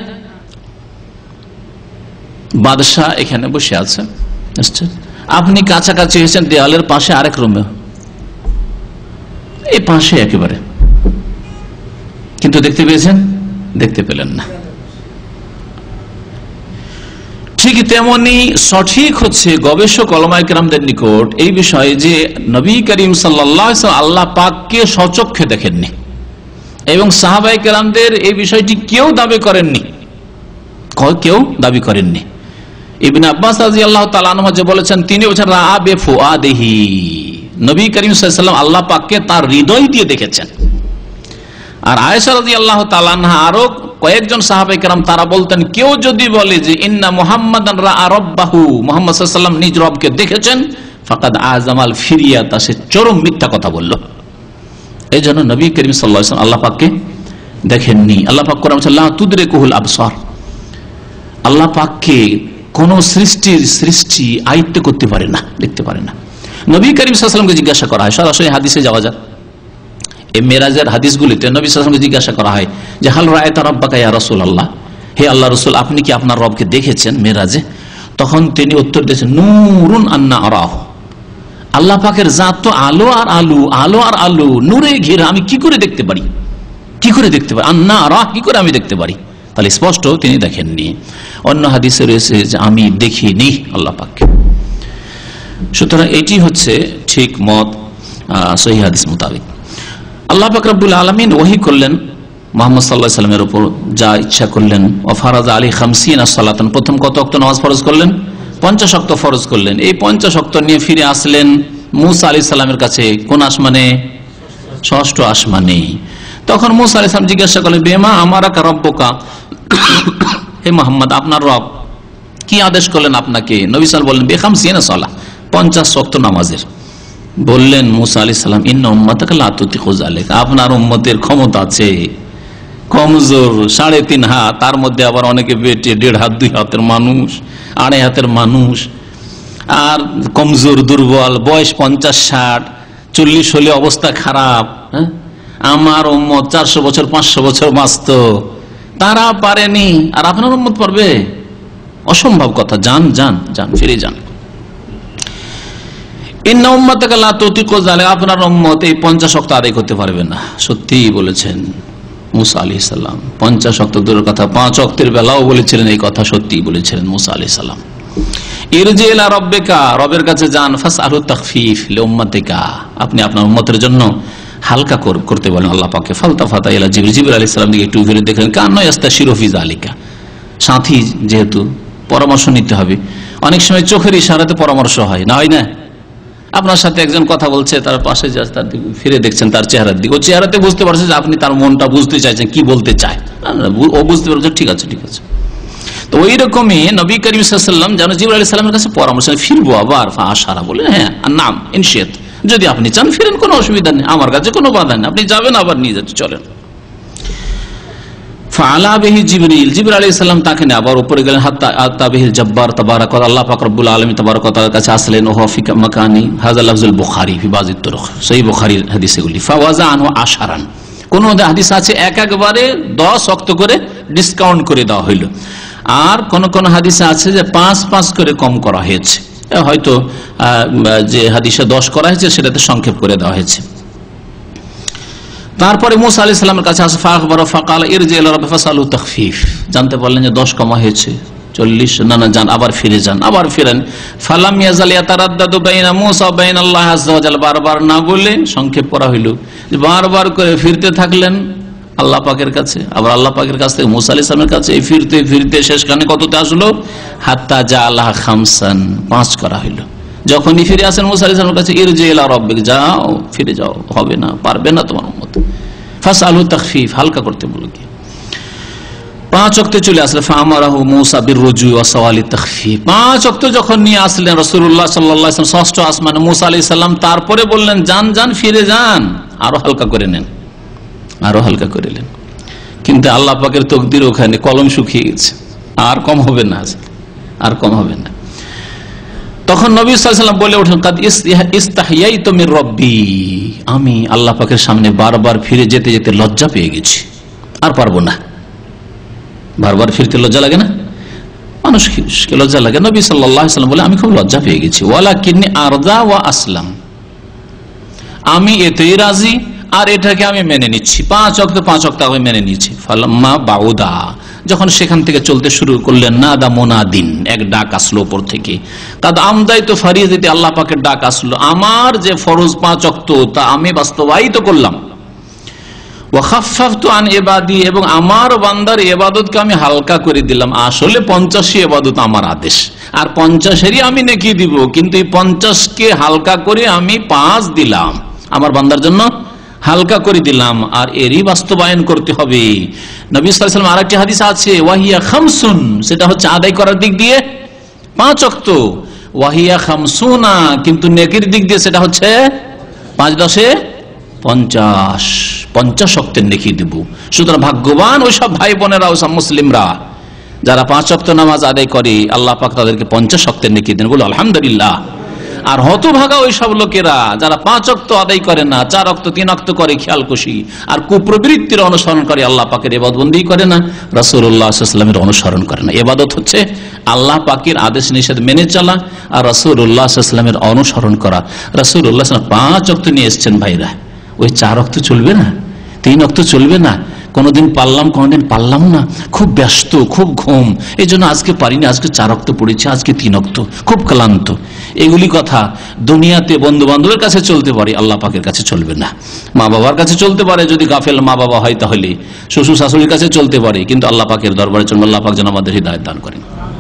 বাদশাহ এখানে বসে আছে, আপনি কাছাকাছি হয়েছেন, দেওয়ালের পাশে আরেক রুমে, এই পাশে একেবারে, কিন্তু দেখতে পেয়েছেন? দেখতে পেলেন না। ঠিক তেমনি সঠিক হচ্ছে গবেষক উলামায়ে কেরামদের নিকট এই বিষয়ে যে নবী করিম সাল্লাল্লাহু আলাইহি ওয়াসাল্লাম আল্লাহ পাককে স্বচক্ষে দেখেননি, এবং সাহাবায়ে কেরামদের এই বিষয়টি কেউ দাবি করেননি, কেউ দাবি করেননি। ইবনে আব্বাস রাদিয়াল্লাহু তাআলা আনহু যে বলেছেন, তিনি বলেছেন রাআ বিফুআদিহি, নবী করিম সাল্লাল্লাহু আলাইহি ওয়াসাল্লাম আল্লাহ পাককে তার হৃদয় দিয়ে দেখেছেন। আর আয়েশা রাদিয়াল্লাহু তাআলা আনহা আরো কয়েকজন সাহাবায়ে কেরাম তারা বলতেন, কেউ যদি বলে যে ইন্না মুহাম্মাদান রাআ রাব্বাহু, মুহাম্মদ সাল্লাল্লাহু আলাইহি ওয়াসাল্লাম নিজ রবকে দেখেছেন, ফাকাদ আযামাল ফিরিয়াতা, সে চরম মিথ্যা কথা বলল। এই জন্য নবী করিম সাল্লাল্লাহু আলাইহি ওয়াসাল্লাম আল্লাহ পাককে দেখেননি। আল্লাহ পাক কোরআনে বলেছেন লা তুদরিকুহুল আবসার, আল্লাহ পাককে কোন সৃষ্টি আয়ত্ত করতে পারে না, দেখতে পারে না। নবী করিম সাল্লাল্লাহু আলাইহি ওয়াসাল্লামকে জিজ্ঞাসা করা হয়, সরাসরি হাদিসে যাওয়া যায়, এই মেরাজের হাদিসগুলিতে নবী সাল্লাল্লাহু আলাইহি ওয়াসাল্লামকে জিজ্ঞাসা করা হয় যে হাল রাআইতা রাব্বাকা ইয়া রাসূলুল্লাহ, হে আল্লাহ রাসূল আপনি কি আপনার রবকে দেখেছেন মেরাজে? তখন তিনি উত্তর দিয়েছেন নূরুন আন্না আরাহু, আল্লাহ পাকের জাত তো আলো আর আলো, আলো আর আলো, নূরে ঘেরা, আমি কি করে দেখতে পারি, কি করে দেখতে পারি, আন্না আরাহ, কি করে আমি দেখতে পারি? তাহলে স্পষ্ট তিনি দেখেননি। অন্য হাদিসে রয়েছে যে আমি দেখিনি আল্লাহ পাককে। সুতরাং এটি হচ্ছে ঠিক মত সহিহ হাদিস মোতাবেক। আল্লাহ পাক রব্বুল আলামিন ওহী করলেন মুহাম্মদ সাল্লাল্লাহু আলাইহি ওয়াসাল্লামের উপর, যা ইচ্ছা করলেন। ওয়াফারাযা আলাইহি 50 সালাতান, প্রথম কত ওয়াক্ত নামাজ ফরজ করলেন? 50 ওয়াক্ত ফরজ করলেন। এই 50 ওয়াক্ত নিয়ে ফিরে আসলেন মূসা আলাইহিস সালামের কাছে, কোন আসমানে? ষষ্ঠ আসমানে। তখন মূসা আলাইহিস সালাম জিজ্ঞাসা করলেন বেমা আমারাকা রব্বুকা, হে মুহাম্মদ আপনার রব কি আদেশ করলেন আপনাকে? নবী সাল্লাল্লাহু আলাইহি ওয়াসাল্লাম বললেন 50 সালাহ, 50 ওয়াক্ত নামাজের। বললেন মূসা আলাইহিস সালাম ইন্না উম্মাতাকা লা তুতিকু যালিকা, আপনার উম্মতের ক্ষমতা আছে কমজোর, 3.5 হাত, তার মধ্যে আবার অনেকে বেটে 1.5 হাত 2 হাতের মানুষ, 2.5 হাতের মানুষ, আর কমজোর দুর্বল, বয়স 50-60, 40 হলে অবস্থা খারাপ। আমার উম্মত 400 বছর 500 বছর বাঁচত, তারা পারেনি, আর আপনার উম্মত পারবে? অসম্ভব কথা। যান যান যান, ফিরে যান। ইন্না উম্মাতাকা লা তুতিকু যালিকা, আপনার উম্মত এই 50 ওয়াক্ত আদায় করতে পারবে না। সত্যিই বলেছেন মূসা আলাইহিস সালাম। 50 ওয়াক্ত দূরের কথা, 5 ওয়াক্তের বেলাও বলেছিলেন এই কথা, সত্যিই বলেছিলেন মূসা আলাইহিস সালাম। ইরজি ইলা রাব্বিকা, রবের কাছে যান, ফাসআলু তাখফিফ লিউম্মাতিকা, আপনি আপনার উম্মতের জন্য হালকা করতে বলেন আল্লাহ পাককে। ফালতাফাতা ইলা জিবরিল আলাইহিস সালাম দিকে একটু ঘুরে দেখলেন, কান্না ইস্তাশিরু ফি যালিকা, সাথী যেহেতু পরামর্শ নিতে হবে। অনেক সময় চোখের ইশারাতে পরামর্শ হয় না, হয় না? আপনার সাথে একজন কথা বলছে, তার পাশে যা তার দিকে ফিরে দেখছেন তার চেহারার দিকে, ও চেহারাতে বুঝতে পারছে যে আপনি তার মনটা বুঝতে চাইছেন, কি বলতে চায়, ও বুঝতে পারছে ঠিক আছে ঠিক আছে। তো ওই রকমই নবী করিম সাল্লাল্লাহু আলাইহি ওয়াসাল্লাম যেন জিবরিল আলাইহিস সালামের কাছে পরামর্শ, ফিরবো আবার, ফাআশারা বলেন হ্যাঁ, আর নাম ইনশিয়াত, যদি আপনি চান ফিরেন, কোনো অসুবিধা নেই, আমার কাছে কোনো বাধা নেই, আপনি যাবেন আবার নিয়ে যাচ্ছেন, চলেন। ফাআলা বিহি জিবরিল, জিবরিল আলাইহিস সালাম তাকে নিয়ে আবার উপরে গেলেন, হাত্তা আতা বিহিল জব্বার তাবারাক আল্লাহ পাক রব্বুল আলামিন তাবারাক ওয়া তাআলার কাছে আসলেন। ওয়া ফি মাকানি হাযা লাফজুল বুখারী ফি বাযি তুরুক, সহিহ বুখারীর হাদিসগুলি। ফাওয়াজা আনহু আশারান, কোন হাদিস আছে একবারে 10 ওয়াক্ত করে ডিসকাউন্ট করে দেওয়া হইল, আর কোন কোন হাদিসে আছে যে 5 করে কম করা হয়েছে, হয়তো যে হাদিসে 10 করা হয়েছে সেটাতে সংক্ষেপ করে দেওয়া হয়েছে। তারপরে মূসা আলাইহিস সালামের কাছে আসে, ফাখবারা ফাকালা ইরজি ইলা রাব্বিকা ফাসআলু তাখফিফ, জানতে পারলেন যে 10 কমা হয়েছে, 40, না যান আবার ফিরে যান, আবার ফিরেন। ফালাম ইয়াজাল ইয়াতারাদ্দাদু বাইনা মূসা ওয়া বাইনা আল্লাহ আযজা ওয়া জাল, বারবার না বলে সংক্ষেপ করা হইল, বারবার করে ফিরতে থাকলেন আল্লাহ পাকের কাছে, আবার আল্লাহ পাকের কাছ থেকে মূসা আলাইহিস সালামের কাছে, ফিরতে ফিরতে শেষখানে কততে আসলো? হাত্তা জাআলাহা খামসান, 5 করা হইল। যখনই ফিরে আসেন মূসা আলাইহিস সালামের কাছে, ইরজি ইলা রাব্বিক, যাও ফিরে যাও, হবে না, পারবে না তোমার উম্মত, ফাসআলু তাখফিফ, হালকা করতে বলো কি। 5 ওয়াক্তে চলে আসলে ফাআমারাহু মূসা বিররুজু ওয়া সাওয়ালি তাখফিফ, 5 ওয়াক্ত যখন নিয়ে আসলেন রাসূলুল্লাহ সাল্লাল্লাহু আলাইহি ওয়াসাল্লাম ষষ্ঠ আসমানে মূসা আলাইহিস সালাম, তারপরে বললেন যান যান, ফিরে যান, আরো হালকা করে নেন, আরো হালকা করে নেন। কিন্তু আল্লাহ পাকের তকদির ওখানে কলম শুকিয়ে গেছে, আর কম হবে না, আর কম হবে না। তখন নবী সাল্লাল্লাহু আলাইহি ওয়াসাল্লাম বলে ওঠেন, কাদ ইস্তাহইয়াইতু মির রব্বি, আমি আল্লাহ পাকের সামনে বারবার ফিরে যেতে যেতে লজ্জা পেয়ে গেছি, আর পারবো না। বারবার ফিরতে লজ্জা লাগে না? মানুষকে লজ্জা লাগে। নবী সাল্লাল্লাহু আলাইহি ওয়াসাল্লাম বলে আমি খুব লজ্জা পেয়ে গেছি। ওয়ালাকিন্নী আরদা ওয়া আসলাম, আমি এতেই রাজি, আর এটাকে আমি মেনে নিচ্ছি, 5 ওয়াক্ত আমি মেনে নিচ্ছি। ফালাম্মা বাউদা, যখন সেখান থেকে চলতে শুরু করলেন, নাদা মুনাদিন, এক ডাক আসলো উপর থেকে, কাদ আমদাইতু ফারিয়াতি, আল্লাহ পাকের ডাক আসলো, আমার যে ফরজ 5 ওয়াক্ত তা আমি বাস্তবায়িত করলাম। ওয়া খাফফাফতু আন ইবাদি, এবং আমার বান্দার ইবাদতকে আমি হালকা করে দিলাম। আসলে 50 ইবাদত আমার আদেশ, আর 50-এরই আমি নেকি দিব, কিন্তু এই 50কে হালকা করে আমি 5 দিলাম, আমার বান্দার জন্য হালকা করে দিলাম, আর এরই বাস্তবায়ন করতে হবে। নবী সাল্লাল্লাহু আলাইহি ওয়াসাল্লাম আরেকটি হাদিস আছে, ওয়াহিয়া খামসুন, সেটা হচ্ছে আদায় করার দিক দিয়ে 5 ওয়াক্ত, ওয়াহিয়া খামসুনা, কিন্তু নেকির দিক দিয়ে সেটা হচ্ছে 5×10 50 ওয়াক্তের নেকি দেব। সুতরাং ভাগ্যবান ওইসব ভাই বোনেরা, ওইসব মুসলিমরা যারা 5 ওয়াক্ত নামাজ আদায় করে, আল্লাহ পাক তাদেরকে 50 ওয়াক্তের নেকি দেন, বলে আলহামদুলিল্লাহ। আর হতভাগা ওই সব লোকেরা যারা 5 ওয়াক্ত আদায় করে না, 4 ওয়াক্ত 3 ওয়াক্ত করে খেয়ালকুশি আর কুপ্রবৃত্তির অনুসরণ করে, আল্লাহ পাকের ইবাদতবন্দি করে না, রাসূলুল্লাহ সাল্লাল্লাহু আলাইহি ওয়াসাল্লামের অনুসরণ করে না। ইবাদত হচ্ছে আল্লাহ পাকের আদেশ নিষেধ মেনে চলা আর রাসূলুল্লাহ সাল্লাল্লাহু আলাইহি ওয়াসাল্লামের অনুসরণ করা। রাসূলুল্লাহ সাল্লাল্লাহু আলাইহি ওয়াসাল্লাম 5 ওয়াক্ত নিয়ে এসেছেন ভাইরা, ওই 4 ওয়াক্ত চলবে না, 3 ওয়াক্ত চলবে না, কোনদিন পারলাম কোনদিন পারলাম না, খুব ব্যস্ত, খুব ঘুম, এই জন্য আজকে পারিনি, আজকে 4 ওয়াক্ত পড়েছি, আজকে 3 ওয়াক্ত, খুব ক্লান্ত, এগুলি কথা দুনিয়াতে বন্ধু বান্ধবের কাছে চলতে পারে, আল্লাহ পাকের কাছে চলবে না। মা বাবার কাছে চলতে পারে, যদি গাফেল মা বাবা হয় তাহলে শ্বশুর শাশুড়ির কাছে চলতে পারে, কিন্তু আল্লাহ পাকের দরবারে চলবে। আল্লাহ পাক যেন আমাদের হিদায়াত দান করেন।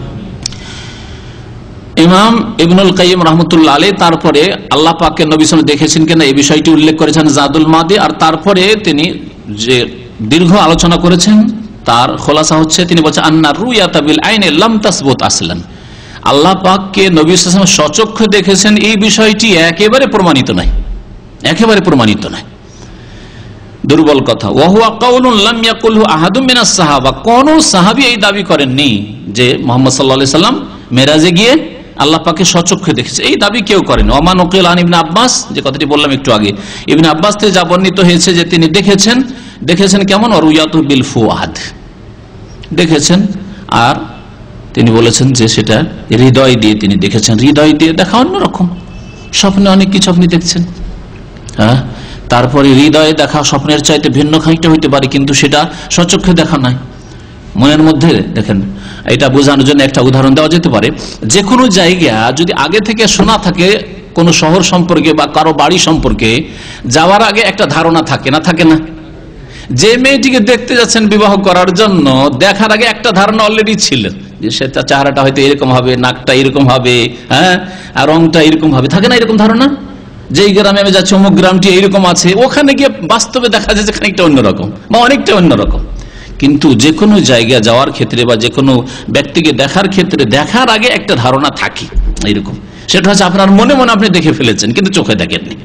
ইমাম ইবনুল কাইয়িম রাহমাতুল্লাহ আলাইহি তারপরে আল্লাহ পাককে নবী সাল্লাল্লাহু আলাইহি ওয়াসাল্লাম দেখেছেন কিনা এই বিষয়টি উল্লেখ করেছেন জাদুল মাদি, আর তারপরে তিনি যে দীর্ঘ আলোচনা করেছেন তার খোলাসা হচ্ছে, তিনি বলছেন আন্না রুয়াতা বিল আইনি লাম তাসবুত আসলান, আল্লাহ পাককে নবী সাল্লাল্লাহু আলাইহি ওয়াসাল্লাম সচক্ষে দেখেছেন এই বিষয়টি একেবারে প্রমাণিত নয়, একেবারে প্রমাণিত নয়, দুর্বল কথা। ওয়া হুয়া কাউলুন লাম ইয়াকুলহু আহাদুম মিনাস সাহাবা, কোন সাহাবী এই দাবি করেননি যে মুহাম্মদ সাল্লাল্লাহু আলাইহি ওয়াসাল্লাম মেরাজে গিয়ে আল্লাহ পাকে সচক্ষে দেখেছে, এই দাবি কেউ করেন। ওমান উকিল আন ইবনে আব্বাস, যে কথাটি বললাম একটু আগে, ইবনে আব্বাস থেকে যা বর্ণিত হয়েছে যে তিনি দেখেছেন, দেখেছেন কেমন, রুয়াতু বিল ফুআদ, দেখেছেন, আর তিনি বলেছেন যে সেটা হৃদয় দিয়ে তিনি দেখেছেন। হৃদয় দিয়ে দেখা অন্যরকম, স্বপ্নে অনেক কিছু আপনি দেখছেন, হ্যাঁ, তারপরে হৃদয়ে দেখা স্বপ্নের চাইতে ভিন্ন খানিকটা হইতে পারে, কিন্তু সেটা সচক্ষে দেখা নাই, মনের মধ্যে দেখেন। এটা বোঝানোর জন্য একটা উদাহরণ দেওয়া যেতে পারে, যে কোনো জায়গা যদি আগে থেকে শোনা থাকে কোনো শহর সম্পর্কে বা কারো বাড়ি সম্পর্কে, যাওয়ার আগে একটা ধারণা থাকে না, থাকে না? যে মেয়েটিকে দেখতে যাচ্ছেন বিবাহ করার জন্য, দেখার আগে একটা ধারণা অলরেডি ছিল যে সেটা চেহারাটা হয়তো এরকম হবে, নাকটা এরকম হবে, হ্যাঁ, আর রংটা এরকম হবে, থাকে না এরকম ধারণা? যেই গ্রামে আমি যাচ্ছি অমুক গ্রামটি এইরকম আছে, ওখানে গিয়ে বাস্তবে দেখা যাচ্ছে খানিকটা অন্যরকম বা অনেকটা অন্যরকম। কিন্তু যে কোনো জায়গা যাওয়ার ক্ষেত্রে বা যে কোনো ব্যক্তিকে দেখার ক্ষেত্রে দেখার আগে একটা ধারণা থাকে এইরকম, সেটা হচ্ছে আপনার মনে মনে আপনি দেখে ফেলেছেন কিন্তু চোখে দেখেননি।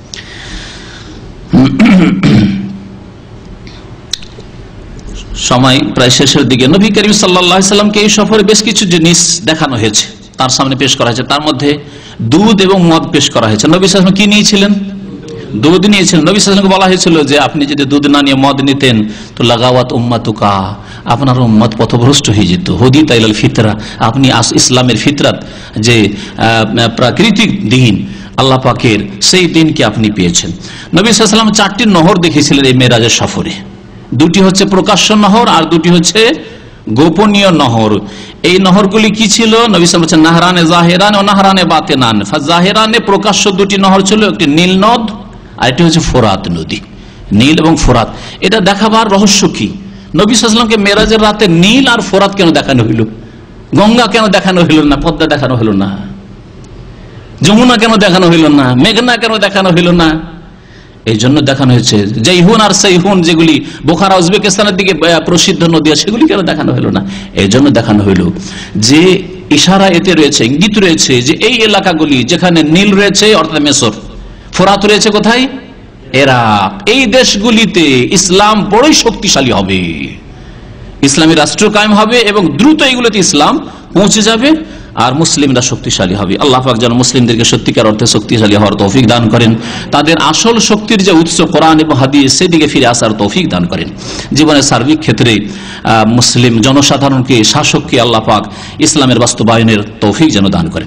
সময় প্রায় শেষের দিকে, নবী করিম সাল্লাল্লাহু আলাইহি সাল্লামকে এই সফরে বেশ কিছু জিনিস দেখানো হয়েছে, তার সামনে পেশ করা হয়েছে, তার মধ্যে দুধ এবং মদ পেশ করা হয়েছে। নবী সাল্লাল্লাহু আলাইহি ওয়াসাল্লাম কি নিয়েছিলেন? দুধ নিয়েছিলেন। নবী সাল্লাল্লাহু আলাইহি ওয়াসাল্লামকে বলা হয়েছিল যে আপনি যদি দুধ না নিয়ে মদ নিতেন তো লাগাওয়াত উম্মাতুকা, আপনার উম্মত পথভ্রষ্ট হয়ে যেত। হুদিতা ইলাল ফিতরা, আপনি ইসলামের ফিতরাত যে প্রাকৃতিক দিন আল্লাহ পাকের, সেই দিনকে আপনি পেয়েছেন। নবী সাল্লাল্লাহু আলাইহি ওয়াসাল্লাম 4টি নহর দেখেছিলেন এই মেরাজের সফরে, দুটি হচ্ছে প্রকাশ্য নহর আর দুটি হচ্ছে গোপনীয় নহর। এই নহরগুলি কি ছিল? নবী সাল্লাল্লাহু আলাইহি ওয়াসাল্লাম নাহরানে জাহিরান ও নাহরানে বাতিনান। জাহিরানে প্রকাশ্য দুটি নহর ছিল, একটি নীল নদ আর একটি হচ্ছে ফোরাত নদী। নীল এবং ফোরাত, এটা দেখাবার রহস্য কি? নবী সাল্লাল্লাহু আলাইহি ওয়াসাল্লামকে মেরাজের রাতে নীল আর ফোরাত কেন দেখানো হইল? গঙ্গা কেন দেখানো হইল না? পদ্মা দেখানো হইল না? যমুনা কেন দেখানো হইল না? মেঘনা কেন দেখানো হইল না? এই জন্য দেখানো হয়েছে জাইহুন আর সাইহুন, যেগুলি বোখারা উজবেকিস্তানের দিকে প্রসিদ্ধ নদী, সেগুলি কেন দেখানো হলো না? এই জন্য দেখানো হইলো যে ইশারা এতে রয়েছে, ইঙ্গিত রয়েছে যে এই এলাকাগুলি যেখানে নীল রয়েছে অর্থাৎ মিশর, ফোরাত রয়েছে কোথায়? ইরাক, এই দেশগুলিতে ইসলাম বড়ই শক্তিশালী হবে, ইসলামী রাষ্ট্র কায়েম হবে এবং দ্রুত এইগুলোতে ইসলাম পৌঁছে যাবে আর মুসলিমরা শক্তিশালী হবে। আল্লাহ পাক যেন মুসলিমদেরকে সত্যিকার অর্থে শক্তিশালী হওয়ার তৌফিক দান করেন, তাদের আসল শক্তির যে উৎস কোরআন এবং হাদিস সেদিকে ফিরে আসার তৌফিক দান করেন। জীবনের সার্বিক ক্ষেত্রে মুসলিম জনসাধারণকে, শাসককে আল্লাহ পাক ইসলামের বাস্তবায়নের তৌফিক যেন দান করেন।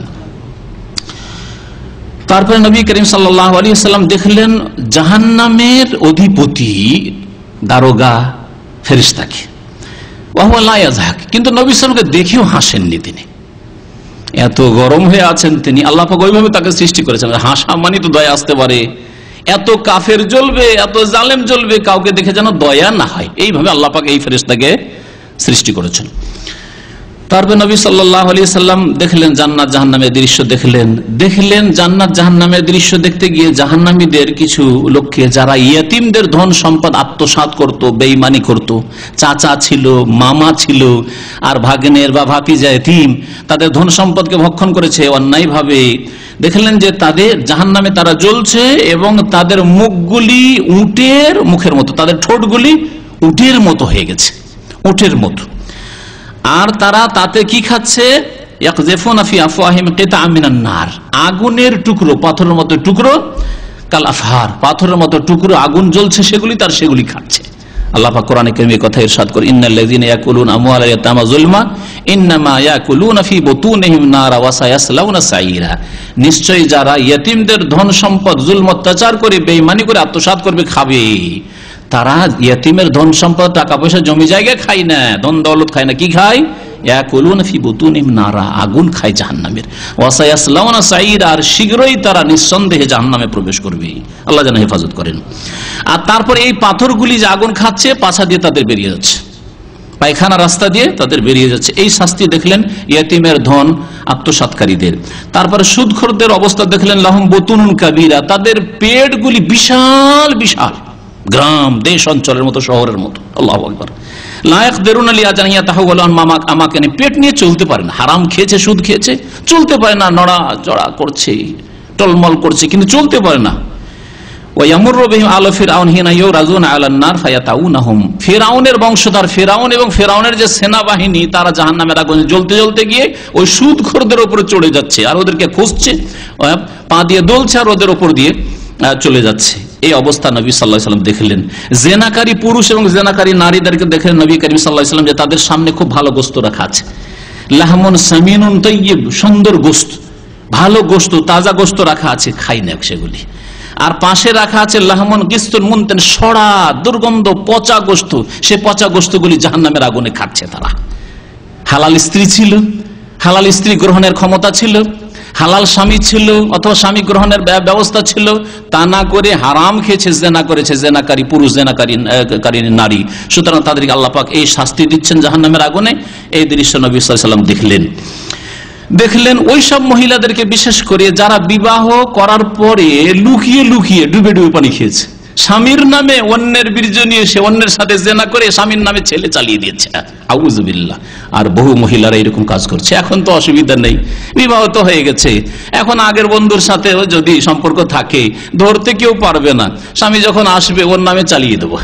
তারপরে নবী করিম সাল্লাল্লাহু আলাইহি ওয়াসাল্লাম দেখলেন জাহান্নামের অধিপতি দারোগা ফেরেশতাকে, ওয়া হুয়া লা ইয়াযহাক, কিন্তু নবী সাল্লাল্লাহু আলাইহি ওয়াসাল্লামকে দেখেও হাসেননি তিনি, এত গরম হয়ে আছেন তিনি। আল্লাহ পাক ওইভাবে তাকে সৃষ্টি করেছেন, হাসা মানে তো দয়া আসতে পারে, এত কাফের জ্বলবে, এত জালেম জ্বলবে, কাউকে দেখে যেন দয়া না হয়। এইভাবে আল্লাহ পাক এই ফেরেশতাকে সৃষ্টি করেছেন। তারপর নবী সাল্লাল্লাহু আলাইহি সাল্লাম দেখলেন জান্নাত জাহান্নামের দৃশ্য, দেখলেন জান্নাত জাহান্নামের দৃশ্য দেখতে গিয়ে জাহান্নামীদের কিছু লোককে, যারা ইয়েতিমদের ধন সম্পদ আত্মসাৎ করত, বেঈমানি করত, চাচা ছিল, মামা ছিল, আর ভাগ্নের বা ভাতিজা এতিম, তাদের ধন সম্পদকে ভক্ষণ করেছে অন্যায়ভাবে। দেখলেন যে তাদের জাহান্নামে তারা জ্বলছে এবং তাদের মুখগুলি উটের মুখের মতো, তাদের ঠোঁটগুলি উটের মতো হয়ে গেছে, উটের মতো। আর তারা তাতে কি খাচ্ছে? আগুনের টুকরো, পাথরের মতো টুকরো, কাল আফহার, পাথরের মতো টুকরো, আগুন জ্বলছে সেগুলি, তার সেগুলি খাচ্ছে। আল্লাহ পাক কোরআনে কারীমে কথা ইরশাদ করে, ইন্নাল্লাযীনা ইয়াকুলুনা আমওয়ালাল ইয়াতামা যুলমা ইন্নামা ইয়াকুলুনা ফী বুতুনিহিম নারা ওয়া সায়াসলাউনা সাইরা। নিশ্চয়ই যারা ইয়েতিমদের ধন সম্পদ জুলম অত্যাচার করে, বেঈমানি করে আত্মসাৎ করবে, খাবে, তারা ইয়েতিমের ধন সম্পদ, টাকা পয়সা, জমি জায়গা খায় না, ধন দৌলত খায় না, কি খায়? ইয়াকুলুনা ফী বুতুনিহিম নারা, আগুন খায় জাহান্নামের, ওয়া সায়াসলাউনা সাইরা, আর শীঘ্রই তারা নিঃসন্দেহে জাহান্নামে প্রবেশ করবে। আল্লাহ যেন হেফাজত করেন। আর তারপরে এই পাথরগুলি যে আগুন খাচ্ছে, পাছা দিয়ে তাদের বেরিয়ে যাচ্ছে, পায়খানা রাস্তা দিয়ে তাদের বেরিয়ে যাচ্ছে। এই শাস্তি দেখলেন ইয়েতিমের ধন আত্মসাৎকারীদের। তারপরে সুদখোরদের অবস্থা দেখলেন, লাহুম বুতুনুন কাবীরা, তাদের পেটগুলি বিশাল বিশাল, গ্রাম দেশ অঞ্চলের মতো, শহরের মতো। আল্লাহু আকবার। লা ইয়াকদিরুনা লিয়াজানিয়া তাহাওয়ালু আন আমাকে পেট নিয়ে চলতে পারে না, হারাম খেয়েছে, সুদ খেয়েছে, চলতে পারে না, নড়া চড়া করছে, টলমল করছে, কিন্তু চলতে পারে না। ফিরআউনের বংশধর ফিরআউন এবং ফিরআউনের যে সেনাবাহিনী, তারা জাহান্নামের আগুনে জ্বলতে জ্বলতে গিয়ে ওই সুদখোরদের উপরে চড়ে যাচ্ছে, আর ওদেরকে খুঁজছে, পা দিয়ে দোলছে, আর ওদের উপর দিয়ে চলে যাচ্ছে। এই অবস্থা নবী সাল্লাল্লাহু আলাইহি ওয়াসাল্লাম দেখলেন। জেনাকারী পুরুষ এবং জেনাকারী নারীদেরকে দেখলেন নবী করিম সাল্লাল্লাহু আলাইহি ওয়াসাল্লাম যে তাদের সামনে খুব ভালো গোশত রাখা আছে, লাহমুন সামিনুন তাইয়্যিব, সুন্দর গোশত, ভালো গোশত, তাজা গোশত রাখা আছে, খাই না সেগুলি। আর পাশে রাখা আছে লাহমুন কিস্তুন মুনতেন, সড়া দুর্গন্ধ পচা গোশত, সে পচা গোশতগুলি জাহান্নামের আগুনে খাচ্ছে তারা। হালাল স্ত্রী ছিল, হালাল স্ত্রী গ্রহণের ক্ষমতা ছিল, হালাল স্বামী ছিল অথবা স্বামী গ্রহণের ব্যবস্থা ছিল, তা না করে হারাম খেয়েছে, জেনা করেছে, জেনাকারী পুরুষ, জেনাকারী নারী। সুতরাং তাদেরকে আল্লাহ পাক এই শাস্তি দিচ্ছেন জাহান্নামের আগুনে। এই দৃশ্য নবী সাল্লাল্লাহু আলাইহি ওয়াসাল্লাম দেখলেন ওই সব মহিলাদেরকে, বিশেষ করে যারা বিবাহ করার পরে লুকিয়ে লুকিয়ে ডুবে ডুবে পানি খেয়েছে, স্বামীর নামে অন্যের বীর্য নিয়ে সে অন্যের সাথে জেনা করে স্বামীর নামে ছেলে চালিয়ে দিয়েছে, আউযুবিল্লাহ। আর বহু মহিলারা এরকম কাজ করছে। এখন তো অসুবিধা নেই, বিবাহ তো হয়ে গেছে, এখন আগের বন্ধুর সাথে যদি সম্পর্ক থাকে ধরতে কেউ পারবে না, স্বামী যখন আসবে ওর নামে চালিয়ে দেবো।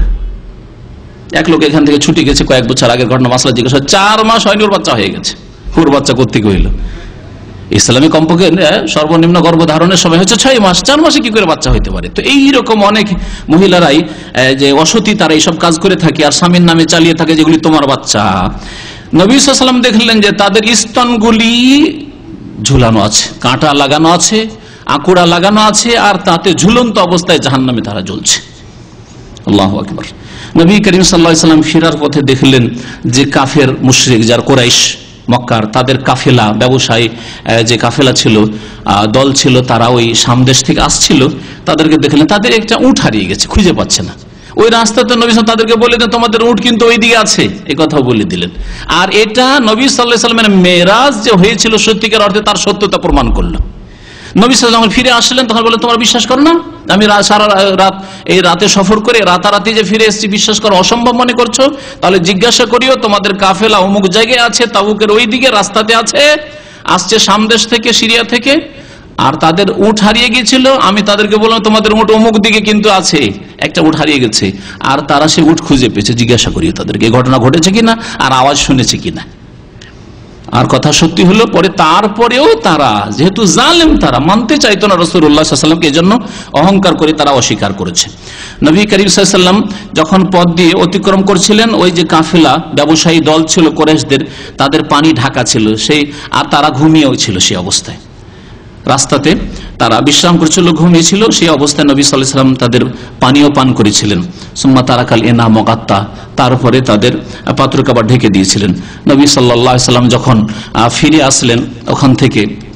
এক লোক এখান থেকে ছুটি গেছে, কয়েক বছর আগের ঘটনা, মাসলা জিজ্ঞাসা, 4 মাস হয়নি ওর বাচ্চা হয়ে গেছে। ওর বাচ্চা কোত্থেকে হইল? ইসলামী কমপক্ষে সর্বনিম্ন গর্ভধারণের সময় হচ্ছে 6 মাস, 4 মাসে কি করে বাচ্চা হইতে পারে? তো এইরকম অনেক মহিলারাই যে অসতী, তারা এইসব কাজ করে থাকে আর স্বামীর নামে চালিয়ে থাকে, যেগুলি তোমার বাচ্চা। নবী সাল্লাল্লাহু আলাইহি ওয়াসাল্লাম দেখলেন যে তাদের স্তনগুলি ঝুলানো আছে, কাঁটা লাগানো আছে, আকুড়া লাগানো আছে, আর তাতে ঝুলন্ত অবস্থায় জাহান্নামে তারা জ্বলছে। আল্লাহু আকবার। নবী করিম সাল্লাল্লাহু আলাইহি ওয়াসাল্লাম ফেরার পথে দেখলেন যে কাফের মুশরিক, যার কুরাইশ মক্কার, তাদের কাফেলা, ব্যবসায়ী যে কাফেলা ছিল, দল ছিল, তারা ওই সামদেশ থেকে আসছিল। তাদেরকে দেখলেন তাদের একটা উট হারিয়ে গেছে, খুঁজে পাচ্ছে না। ওই রাস্তাতে নবী তাদেরকে বলে দেন, তোমাদের উট কিন্তু ওই দিকে আছে, এই কথাও বলে দিলেন। আর এটা নবী সাল্লাল্লাহু আলাইহি ওয়াসাল্লামের মেরাজ যে হয়েছিল সত্যিকার অর্থে, তার সত্যতা প্রমাণ করলো। নবী সাল্লাল্লাহু আলাইহি ওয়াসাল্লাম ফিরে আসলেন, তখন বললেন, তোমরা বিশ্বাস করো না? আমি সারা রাত এই রাতে সফর করে রাতারাতি যে ফিরে এসেছি, বিশ্বাস করা অসম্ভব মনে করছো? তাহলে জিজ্ঞাসা করিও, তোমাদের কাফেলা অমুক জায়গায় আছে, তাবুকের ওই দিকে রাস্তাতে আছে, আসছে সামদেশ থেকে, সিরিয়া থেকে, আর তাদের উট হারিয়ে গিয়েছিল। আমি তাদেরকে বললাম, তোমাদের উট অমুক দিকে কিন্তু আছে, একটা উট হারিয়ে গেছে। আর তারা সে উট খুঁজে পেয়েছে। জিজ্ঞাসা করিও তাদেরকে এই ঘটনা ঘটেছে কিনা, আর আওয়াজ শুনেছে কিনা। আর কথা সত্যি হলো পরে, তারপরেও তারা যেহেতু জালেম, তারা মানতে চাইতো না রাসূলুল্লাহ সাল্লাল্লাহু আলাইহি ওয়াসাল্লামকে, এজন্য অহংকার করে তারা অস্বীকার করেছে। নবী করিম সাল্লাল্লাহু আলাইহি ওয়াসাল্লাম যখন পথ দিয়ে অতিক্রম করছিলেন, ওই যে কাফেলা ব্যবসায়ী দল ছিল কুরাইশদের, তাদের পানি ঢাকা ছিল, সেই আর তারা ঘুমিয়েও ছিল। সেই অবস্থায় রাস্তাতে তারা বিশ্রাম করছিল, ঘুমিয়েছিল। সেই অবস্থায় নবী সাল্লাল্লাহু আলাইহি ওয়াসাল্লাম তাদের পানীয় পান করেছিলেন। সুম্মা তারাকাল ইনা মুগাত্তা, তারপরে তাদের পাত্র কাপড় ঢেকে দিয়েছিলেন। নবী সাল্লাল্লাহু আলাইহি ওয়াসাল্লাম যখন ফিরে আসলেন ওখান থেকে,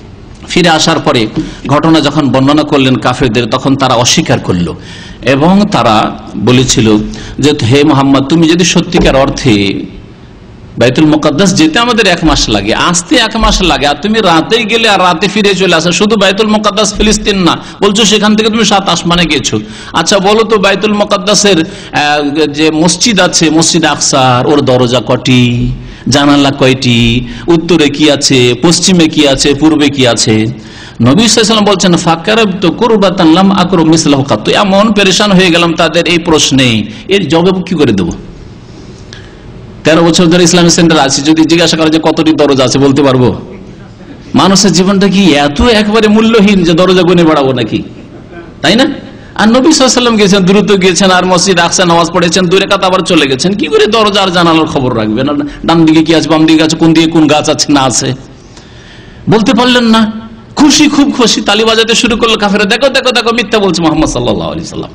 ফিরে আসার পরে ঘটনা যখন বর্ণনা করলেন কাফেরদের, তখন তারা অস্বীকার করলো এবং তারা বলেছিল যে হে মুহাম্মদ, তুমি যদি সত্যিকার অর্থে বাইতুল মুকাদ্দাস যেতে আমাদের 1 মাস লাগে, আসতে 1 মাস লাগে, আর তুমি রাতেই গেলে আর রাতে ফিরে চলে আসো। শুধু বাইতুল মুকাদ্দাস ফিলিস্তিন না, বলছো সেখান থেকে তুমি 7 আসমানে গেছো। আচ্ছা বলো তো, বাইতুল মুকাদ্দাসের যে মসজিদ আছে, মসজিদ আকসার, ওর দরজা কটি, জানালা কয়টি, উত্তরে কি আছে, পশ্চিমে কি আছে, পূর্বে কি আছে? নবী সাল্লাল্লাহু আলাইহি ওয়াসাল্লাম বলছেন ফাকারাবতু কুরবাতান লাম আকরু মিসলাহু কাত, এমন পেরেশান হয়ে গেলাম তাদের এই প্রশ্নে, এর জবাব কি করে দেবো? 13 বছর ধরে ইসলামিক সেন্টার আছে, যদি জিজ্ঞাসা করে যে কতটি দরজা আছে, বলতে পারবো? মানুষের জীবনটা কি এত একবারে মূল্যহীন যে দরজা গুনে বাড়াবো নাকি, তাই না? আর নবী সাল্লাল্লাহু আলাইহি ওয়াসাল্লাম গেছেন, দ্রুত গিয়েছেন, আর মসজিদ আকসা নামাজ পড়েছেন, 2 রাকাত আবার চলে গেছেন। কি করে দরজা আর জানালার খবর রাখবেন? ডান দিকে কি আছে, বাম দিকে আছে, কোন দিকে কোন গাছ আছে না আছে বলতে পারলেন না। খুশি, খুব খুশি, তালি বাজাতে শুরু করলো কাফেররা, দেখো দেখো দেখো মিথ্যা বলছে মুহাম্মদ সাল্লাল্লাহু আলাইহি ওয়াসাল্লাম।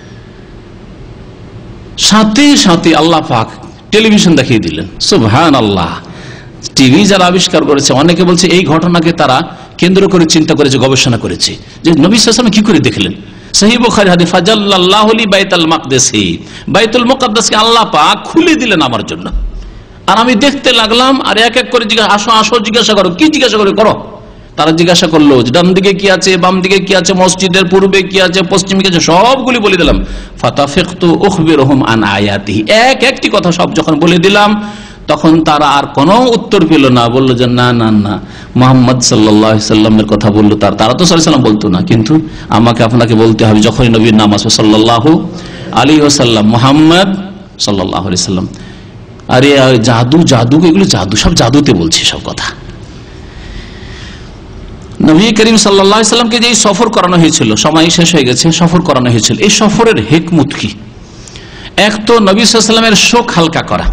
সাথে সাথে আল্লাহ পাক টেলিভিশন দেখিয়ে দিলেন। সুবহানাল্লাহ। টিভি যারা আবিষ্কার করেছে, অনেকে বলছে এই ঘটনাকে তারা কেন্দ্র করে চিন্তা করেছে, গবেষণা করেছে যে নবী সাল্লাল্লাহু আলাইহি ওয়াসাল্লাম কি করে দেখলেন। সহিহ বুখারী হাদিস, ফাজাল্লাল্লাহু লি বাইতুল মাকদিসি, বাইতুল মুকাদ্দাসকে আল্লাহ পাক খুলে দিলেন আমার জন্য, আর আমি দেখতে লাগলাম। আর এক এক করে জিজ্ঞাসা, আসো আসো জিজ্ঞাসা করো, কি জিজ্ঞাসা করো? তারা জিজ্ঞাসা করলো ডান দিকে কি আছে, বাম দিকে কি আছে, মসজিদের পূর্বে কি আছে, পশ্চিমে কি আছে, সবগুলি বলে দিলাম। ফাতাফিকতু উখবিরুহুম আন আয়াতিহি, এক একটি কথা সব যখন বলে দিলাম, তখন তারা আর কোনো উত্তর পেল না। বললো যে না না না, মুহাম্মদ সাল্লাল্লাহু আলাইহি ওয়াসাল্লামের কথা বললো। তারা তো সাল্লাল্লাহু আলাইহি ওয়াসাল্লাম বলতো না, কিন্তু আমাকে আপনাকে বলতে হবে। যখনই নবীর নাম আসবে সাল্লাল্লাহু আলাইহি ওয়াসাল্লাম, মুহাম্মদ সাল্লাল্লাহু আলাইহি ওয়াসাল্লাম, আরে জাদু জাদু, এগুলো জাদু, সব জাদুতে বলছি সব কথা। নবী করিম সাল্লাল্লাহু আলাইহি ওয়াসাল্লামকে যে সফর করানো হয়েছিল, সময় শেষ হয়ে গেছে, সফর করানো হয়েছিল, এই সফরের হিকমত কি? এক তো নবী সাল্লাল্লাহু আলাইহি ওয়াসাল্লামের শোক হালকা করা,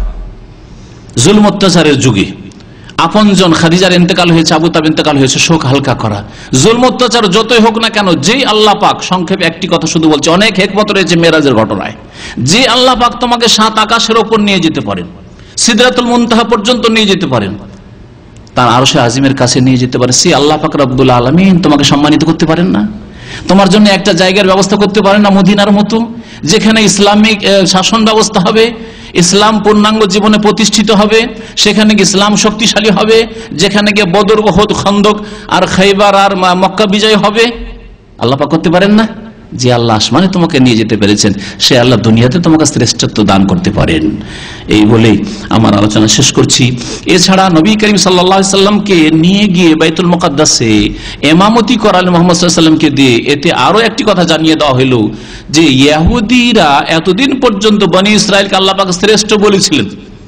জুলম অত্যাচারের যুগে আপনজন খাদিজার ইন্তেকাল হয়েছে, আবু তালেব ইন্তেকাল হয়েছে, শোক হালকা করা। জুলম অত্যাচার যতই হোক না কেন, যেই আল্লাহ পাক, সংক্ষেপে একটি কথা শুধু বলছে, অনেক হিকমত রয়েছে মেরাজের ঘটনায়, যে আল্লাহ পাক তোমাকে 7 আকাশের ওপর নিয়ে যেতে পারেন, সিদরাতুল মুনতাহা পর্যন্ত নিয়ে যেতে পারেন, তার আরশে আজিমের কাছে নিয়ে যেতে পারে, সে আল্লাহ পাক রব্বুল আলামিন তোমাকে সম্মানিত করতে পারেন না? তোমার জন্য একটা জায়গার ব্যবস্থা করতে পারেন না মদিনার মতো, যেখানে ইসলামিক শাসন ব্যবস্থা হবে, ইসলাম পূর্ণাঙ্গ জীবনে প্রতিষ্ঠিত হবে, সেখানে গিয়ে ইসলাম শক্তিশালী হবে, যেখানে গিয়ে বদর, উহুদ, খন্দক আর খাইবার আর মক্কা বিজয় হবে? আল্লাহ পাক করতে পারেন না? যে আল্লাহ আসমানে তোমাকে নিয়ে যেতে পেরেছেন, সে আল্লাহ দুনিয়াতে তোমাকে শ্রেষ্ঠত্ব দান করতে পারেন। এই বলে আমার আলোচনা শেষ করছি। এছাড়া নবী করিম সাল্লাল্লাহু আলাইহি ওয়াসাল্লামকে নিয়ে গিয়ে বাইতুল মুকাদ্দাসে ইমামতি করালেন মুহাম্মদ সাল্লাল্লাহু আলাইহি ওয়াসাল্লামকে দিয়ে। এতে আরো একটি কথা জানিয়ে দেওয়া হলো যে ইহুদিরা এতদিন পর্যন্ত বনি ইসরাইলকে আল্লাহ পাক শ্রেষ্ঠ বলেছিলেন,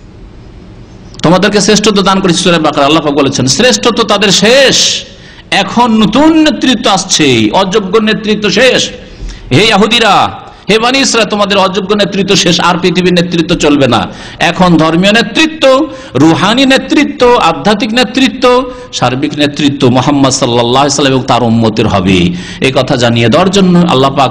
তোমাদেরকে শ্রেষ্ঠত্ব দান করেছে। সূরা বাকারা আল্লাহ পাক বলেছেন শ্রেষ্ঠত্ব তাদের শেষ, এখন নতুন নেতৃত্ব আসছে, অযোগ্য নেতৃত্ব শেষ। হে ইহুদিরা, হে বনি ইসরাইল, তোমাদের অযোগ্য নেতৃত্ব শেষ, আর পৃথিবীর নেতৃত্ব চলবে না। এখন ধর্মীয় নেতৃত্ব, রুহানি নেতৃত্ব, আধ্যাত্মিক নেতৃত্ব, সার্বিক নেতৃত্ব মুহাম্মদ সাল্লাল্লাহু আলাইহি ওয়াসাল্লাম এবং তার উম্মতের হবে। এই কথা জানিয়ে দেওয়ার জন্য আল্লাহ পাক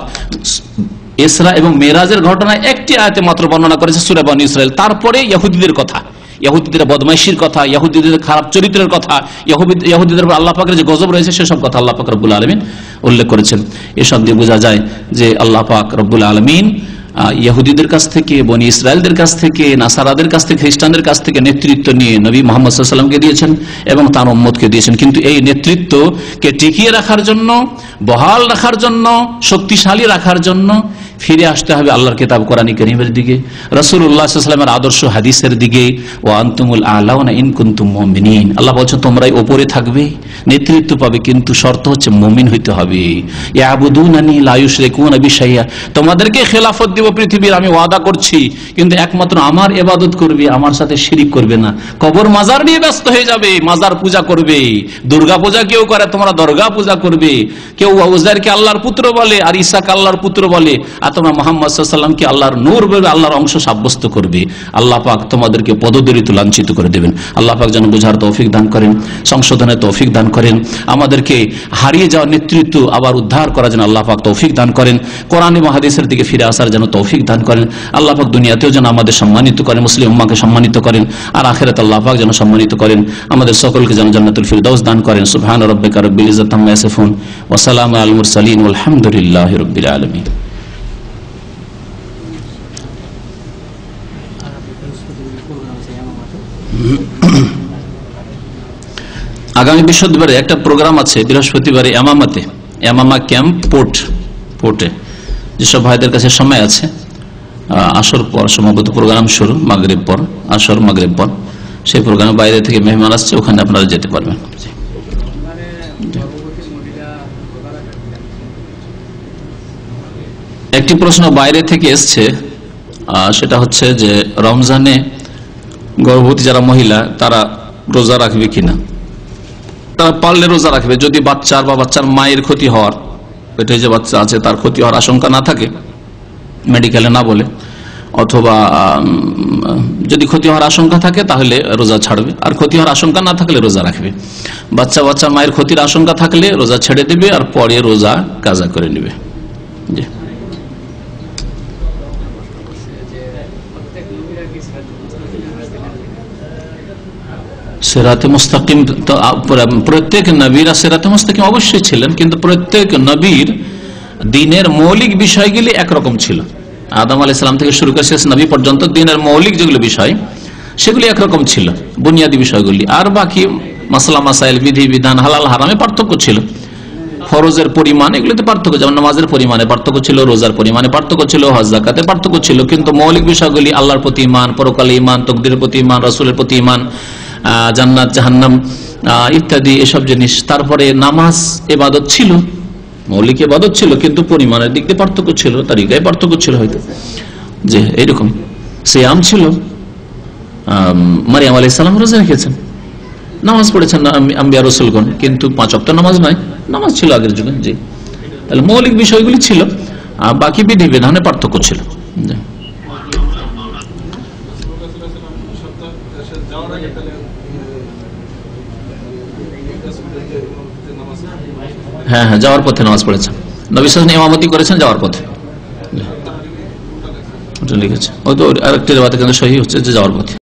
ইসরা এবং মেরাজের ঘটনা একটি আয়াতে মাত্র বর্ণনা করেছে, সূরা বনি ইসরাইল। তারপরে ইহুদিদের কথা, ইহুদিদের বদমাইশির কথা, ইহুদিদের খারাপ চরিত্রের কথা, ইহুদিদের আল্লাহ পাকের যে গজব রয়েছে, সেসব কথা আল্লাহ পাক রব্বুল আলামিন উল্লেখ করেছেন। এসব দিয়ে বোঝা যায় যে আল্লাহ পাক রব্বুল আলামিন ইহুদিদের কাছ থেকে, বনি ইসরায়েলদের কাছ থেকে, নাসারাদের কাছ থেকে, খ্রিস্টানদের কাছ থেকে নেতৃত্ব নিয়ে নবী মুহাম্মদ সাল্লাল্লাহু আলাইহি ওয়াসাল্লামকে দিয়েছেন এবং তার উম্মতকে দিয়েছেন। কিন্তু এই নেতৃত্বকে টিকিয়ে রাখার জন্য, বহাল রাখার জন্য, শক্তিশালী রাখার জন্য ফিরে আসতে হবে আল্লাহর কিতাব কোরআন কারীমের দিকে, রাসূলুল্লাহ সাল্লাল্লাহু আলাইহি ওয়াসাল্লামের আদর্শ হাদিসের দিকে। ওয়া আনতুমুল আ'লাউনা ইন কুনতুম মুমিনিন, আল্লাহ বলছেন তোমরাই উপরে থাকবে, নেতৃত্ব পাবে, কিন্তু শর্ত হচ্ছে মুমিন হইতে হবে। ইয়াবুদুনানি লা ইউশরিকুনা বি শাইআ, তোমাদেরকে খেলাফত দেব পৃথিবীর, আমি ওয়াদা করছি, কিন্তু একমাত্র আমার ইবাদত করবে, আমার সাথে শিরিক করবে না। কবর মাজার নিয়ে ব্যস্ত হয়ে যাবে, মাজার পূজা করবে, দুর্গা পূজা কেউ করে, তোমরা দুর্গা পূজা করবে, কেউ উযাইরকে আল্লাহর পুত্র বলে আর ঈসাকে আল্লাহর পুত্র বলে, আর তোমরা মুহাম্মদ সাল্লাল্লাহু আলাইহি ওয়াসাল্লামকে আল্লাহর নূর বলে, আল্লাহর অংশ সাব্যস্ত করবে। আল্লাহ পাক তোমাদেরকে পদদলিত লাঞ্ছিত করে দেবেন। আল্লাহ পাক যেন বুঝার তৌফিক দান করেন, সংশোধনের তৌফিক দান করেন, আমাদেরকে হারিয়ে যাওয়া নেতৃত্ব আবার উদ্ধার করার জন্য আল্লাহ পাক তৌফিক দান করেন, কোরআন এবং হাদিসের দিকে ফিরে আসার জন্য তৌফিক দান করেন। আল্লাহ পাক দুনিয়াতেও যেন আমাদের সম্মানিত করেন, মুসলিম উম্মাহকে সম্মানিত করেন, আর আখিরাতে আল্লাহ পাক যেন সম্মানিত করেন, আমাদের সকলকে যেন জান্নাতুল ফিরদাউস দান করেন। সুবহান রাব্বিকা রাব্বিল ইজ্জাতি আম্মা ইয়াসিফুন ওয়া সালামুন আলাল মুরসালিন ওয়ালহামদুলিল্লাহি রাব্বিল আলামিন। আগামী বৃহস্পতিবারে একটা প্রোগ্রাম আছে, বৃহস্পতিবারে এমামা ক্যাম্প পোর্টে যেসব ভাইদের কাছে সময় আছে, আসর পর সম্ভবত প্রোগ্রাম শুরু, মাগরিব পর, আসর মাগরিব পর, সেই প্রোগ্রামে বাইরে থেকে মেহমান আসছে, ওখানে আপনারা যেতে পারবেন। একটি প্রশ্ন বাইরে থেকে এসছে, সেটা হচ্ছে যে রমজানে গর্ভবতী যারা মহিলা তারা রোজা রাখবে কিনা। তারা পারলে রোজা রাখবে, যদি বাচ্চার বা বাচ্চার মায়ের ক্ষতি হওয়ার, পেটে যে বাচ্চা আছে তার ক্ষতি হওয়ার আশঙ্কা না থাকে, মেডিকেলে না বলে, অথবা যদি ক্ষতি হওয়ার আশঙ্কা থাকে তাহলে রোজা ছাড়বে, আর ক্ষতি হওয়ার আশঙ্কা না থাকলে রোজা রাখবে। বাচ্চার মায়ের ক্ষতির আশঙ্কা থাকলে রোজা ছেড়ে দেবে, আর পরে রোজা কাজা করে নেবে। জি। সিরাতে মুস্তাকিম তো প্রত্যেক নবীরা সিরাতে মুস্তাকিম অবশ্যই ছিলেন, কিন্তু প্রত্যেক নবীর দ্বীনের মৌলিক বিষয়গুলি একরকম ছিল। আদম আলাইহিস সালাম থেকে শুরু করে শেষ নবী পর্যন্ত দ্বীনের মৌলিক যেগুলো বিষয় সেগুলি একরকম ছিল, বুনিয়াদী বিষয়গুলি। আর বাকি মাসলা মাসাইল, বিধি বিধান, হালাল হারামে পার্থক্য ছিল, ফরজের পরিমাণ এগুলোতে পার্থক্য, যেমন নামাজের পরিমাণে পার্থক্য ছিল, রোজার পরিমাণে পার্থক্য ছিল, হজ যাকাতের পার্থক্য ছিল, কিন্তু মৌলিক বিষয়গুলি আল্লাহর প্রতি ঈমান, পরকালে ঈমান, তাকদীরের প্রতি ঈমান, রাসূলের প্রতি ঈমান, জান্নাত জাহান্নাম ইত্যাদি এসব জিনিস। তারপরে নামাজ ইবাদত ছিল, মৌলিক ইবাদত ছিল, কিন্তু পরিমাণের দিক দিয়ে পার্থক্য ছিল, তারিকায় পার্থক্য ছিল হয়তো, যে এইরকম। সিয়াম ছিল, মারিয়াম আলাইহিস সালাম রোজা রেখেছেন, নামাজ পড়েছেন আম্বিয়া রাসূলগণ, কিন্তু 5 ওয়াক্ত নামাজ নাই, নামাজ ছিল আগের যুগে। জি, তাহলে মৌলিক বিষয়গুলি ছিল, বাকি বিধি বিধানে পার্থক্য ছিল। হ্যাঁ, যাওয়ার পথে নামাজ পড়েছেন, নবী সাল্লাল্লাহু আলাইহি ওয়াসাল্লাম ইমামতি করেছেন যাওয়ার পথে, ওটা লিখেছে। ও তো আরেকটি রিওয়ায়াতে কিন্তু সহিহ হচ্ছে যে যাওয়ার পথে।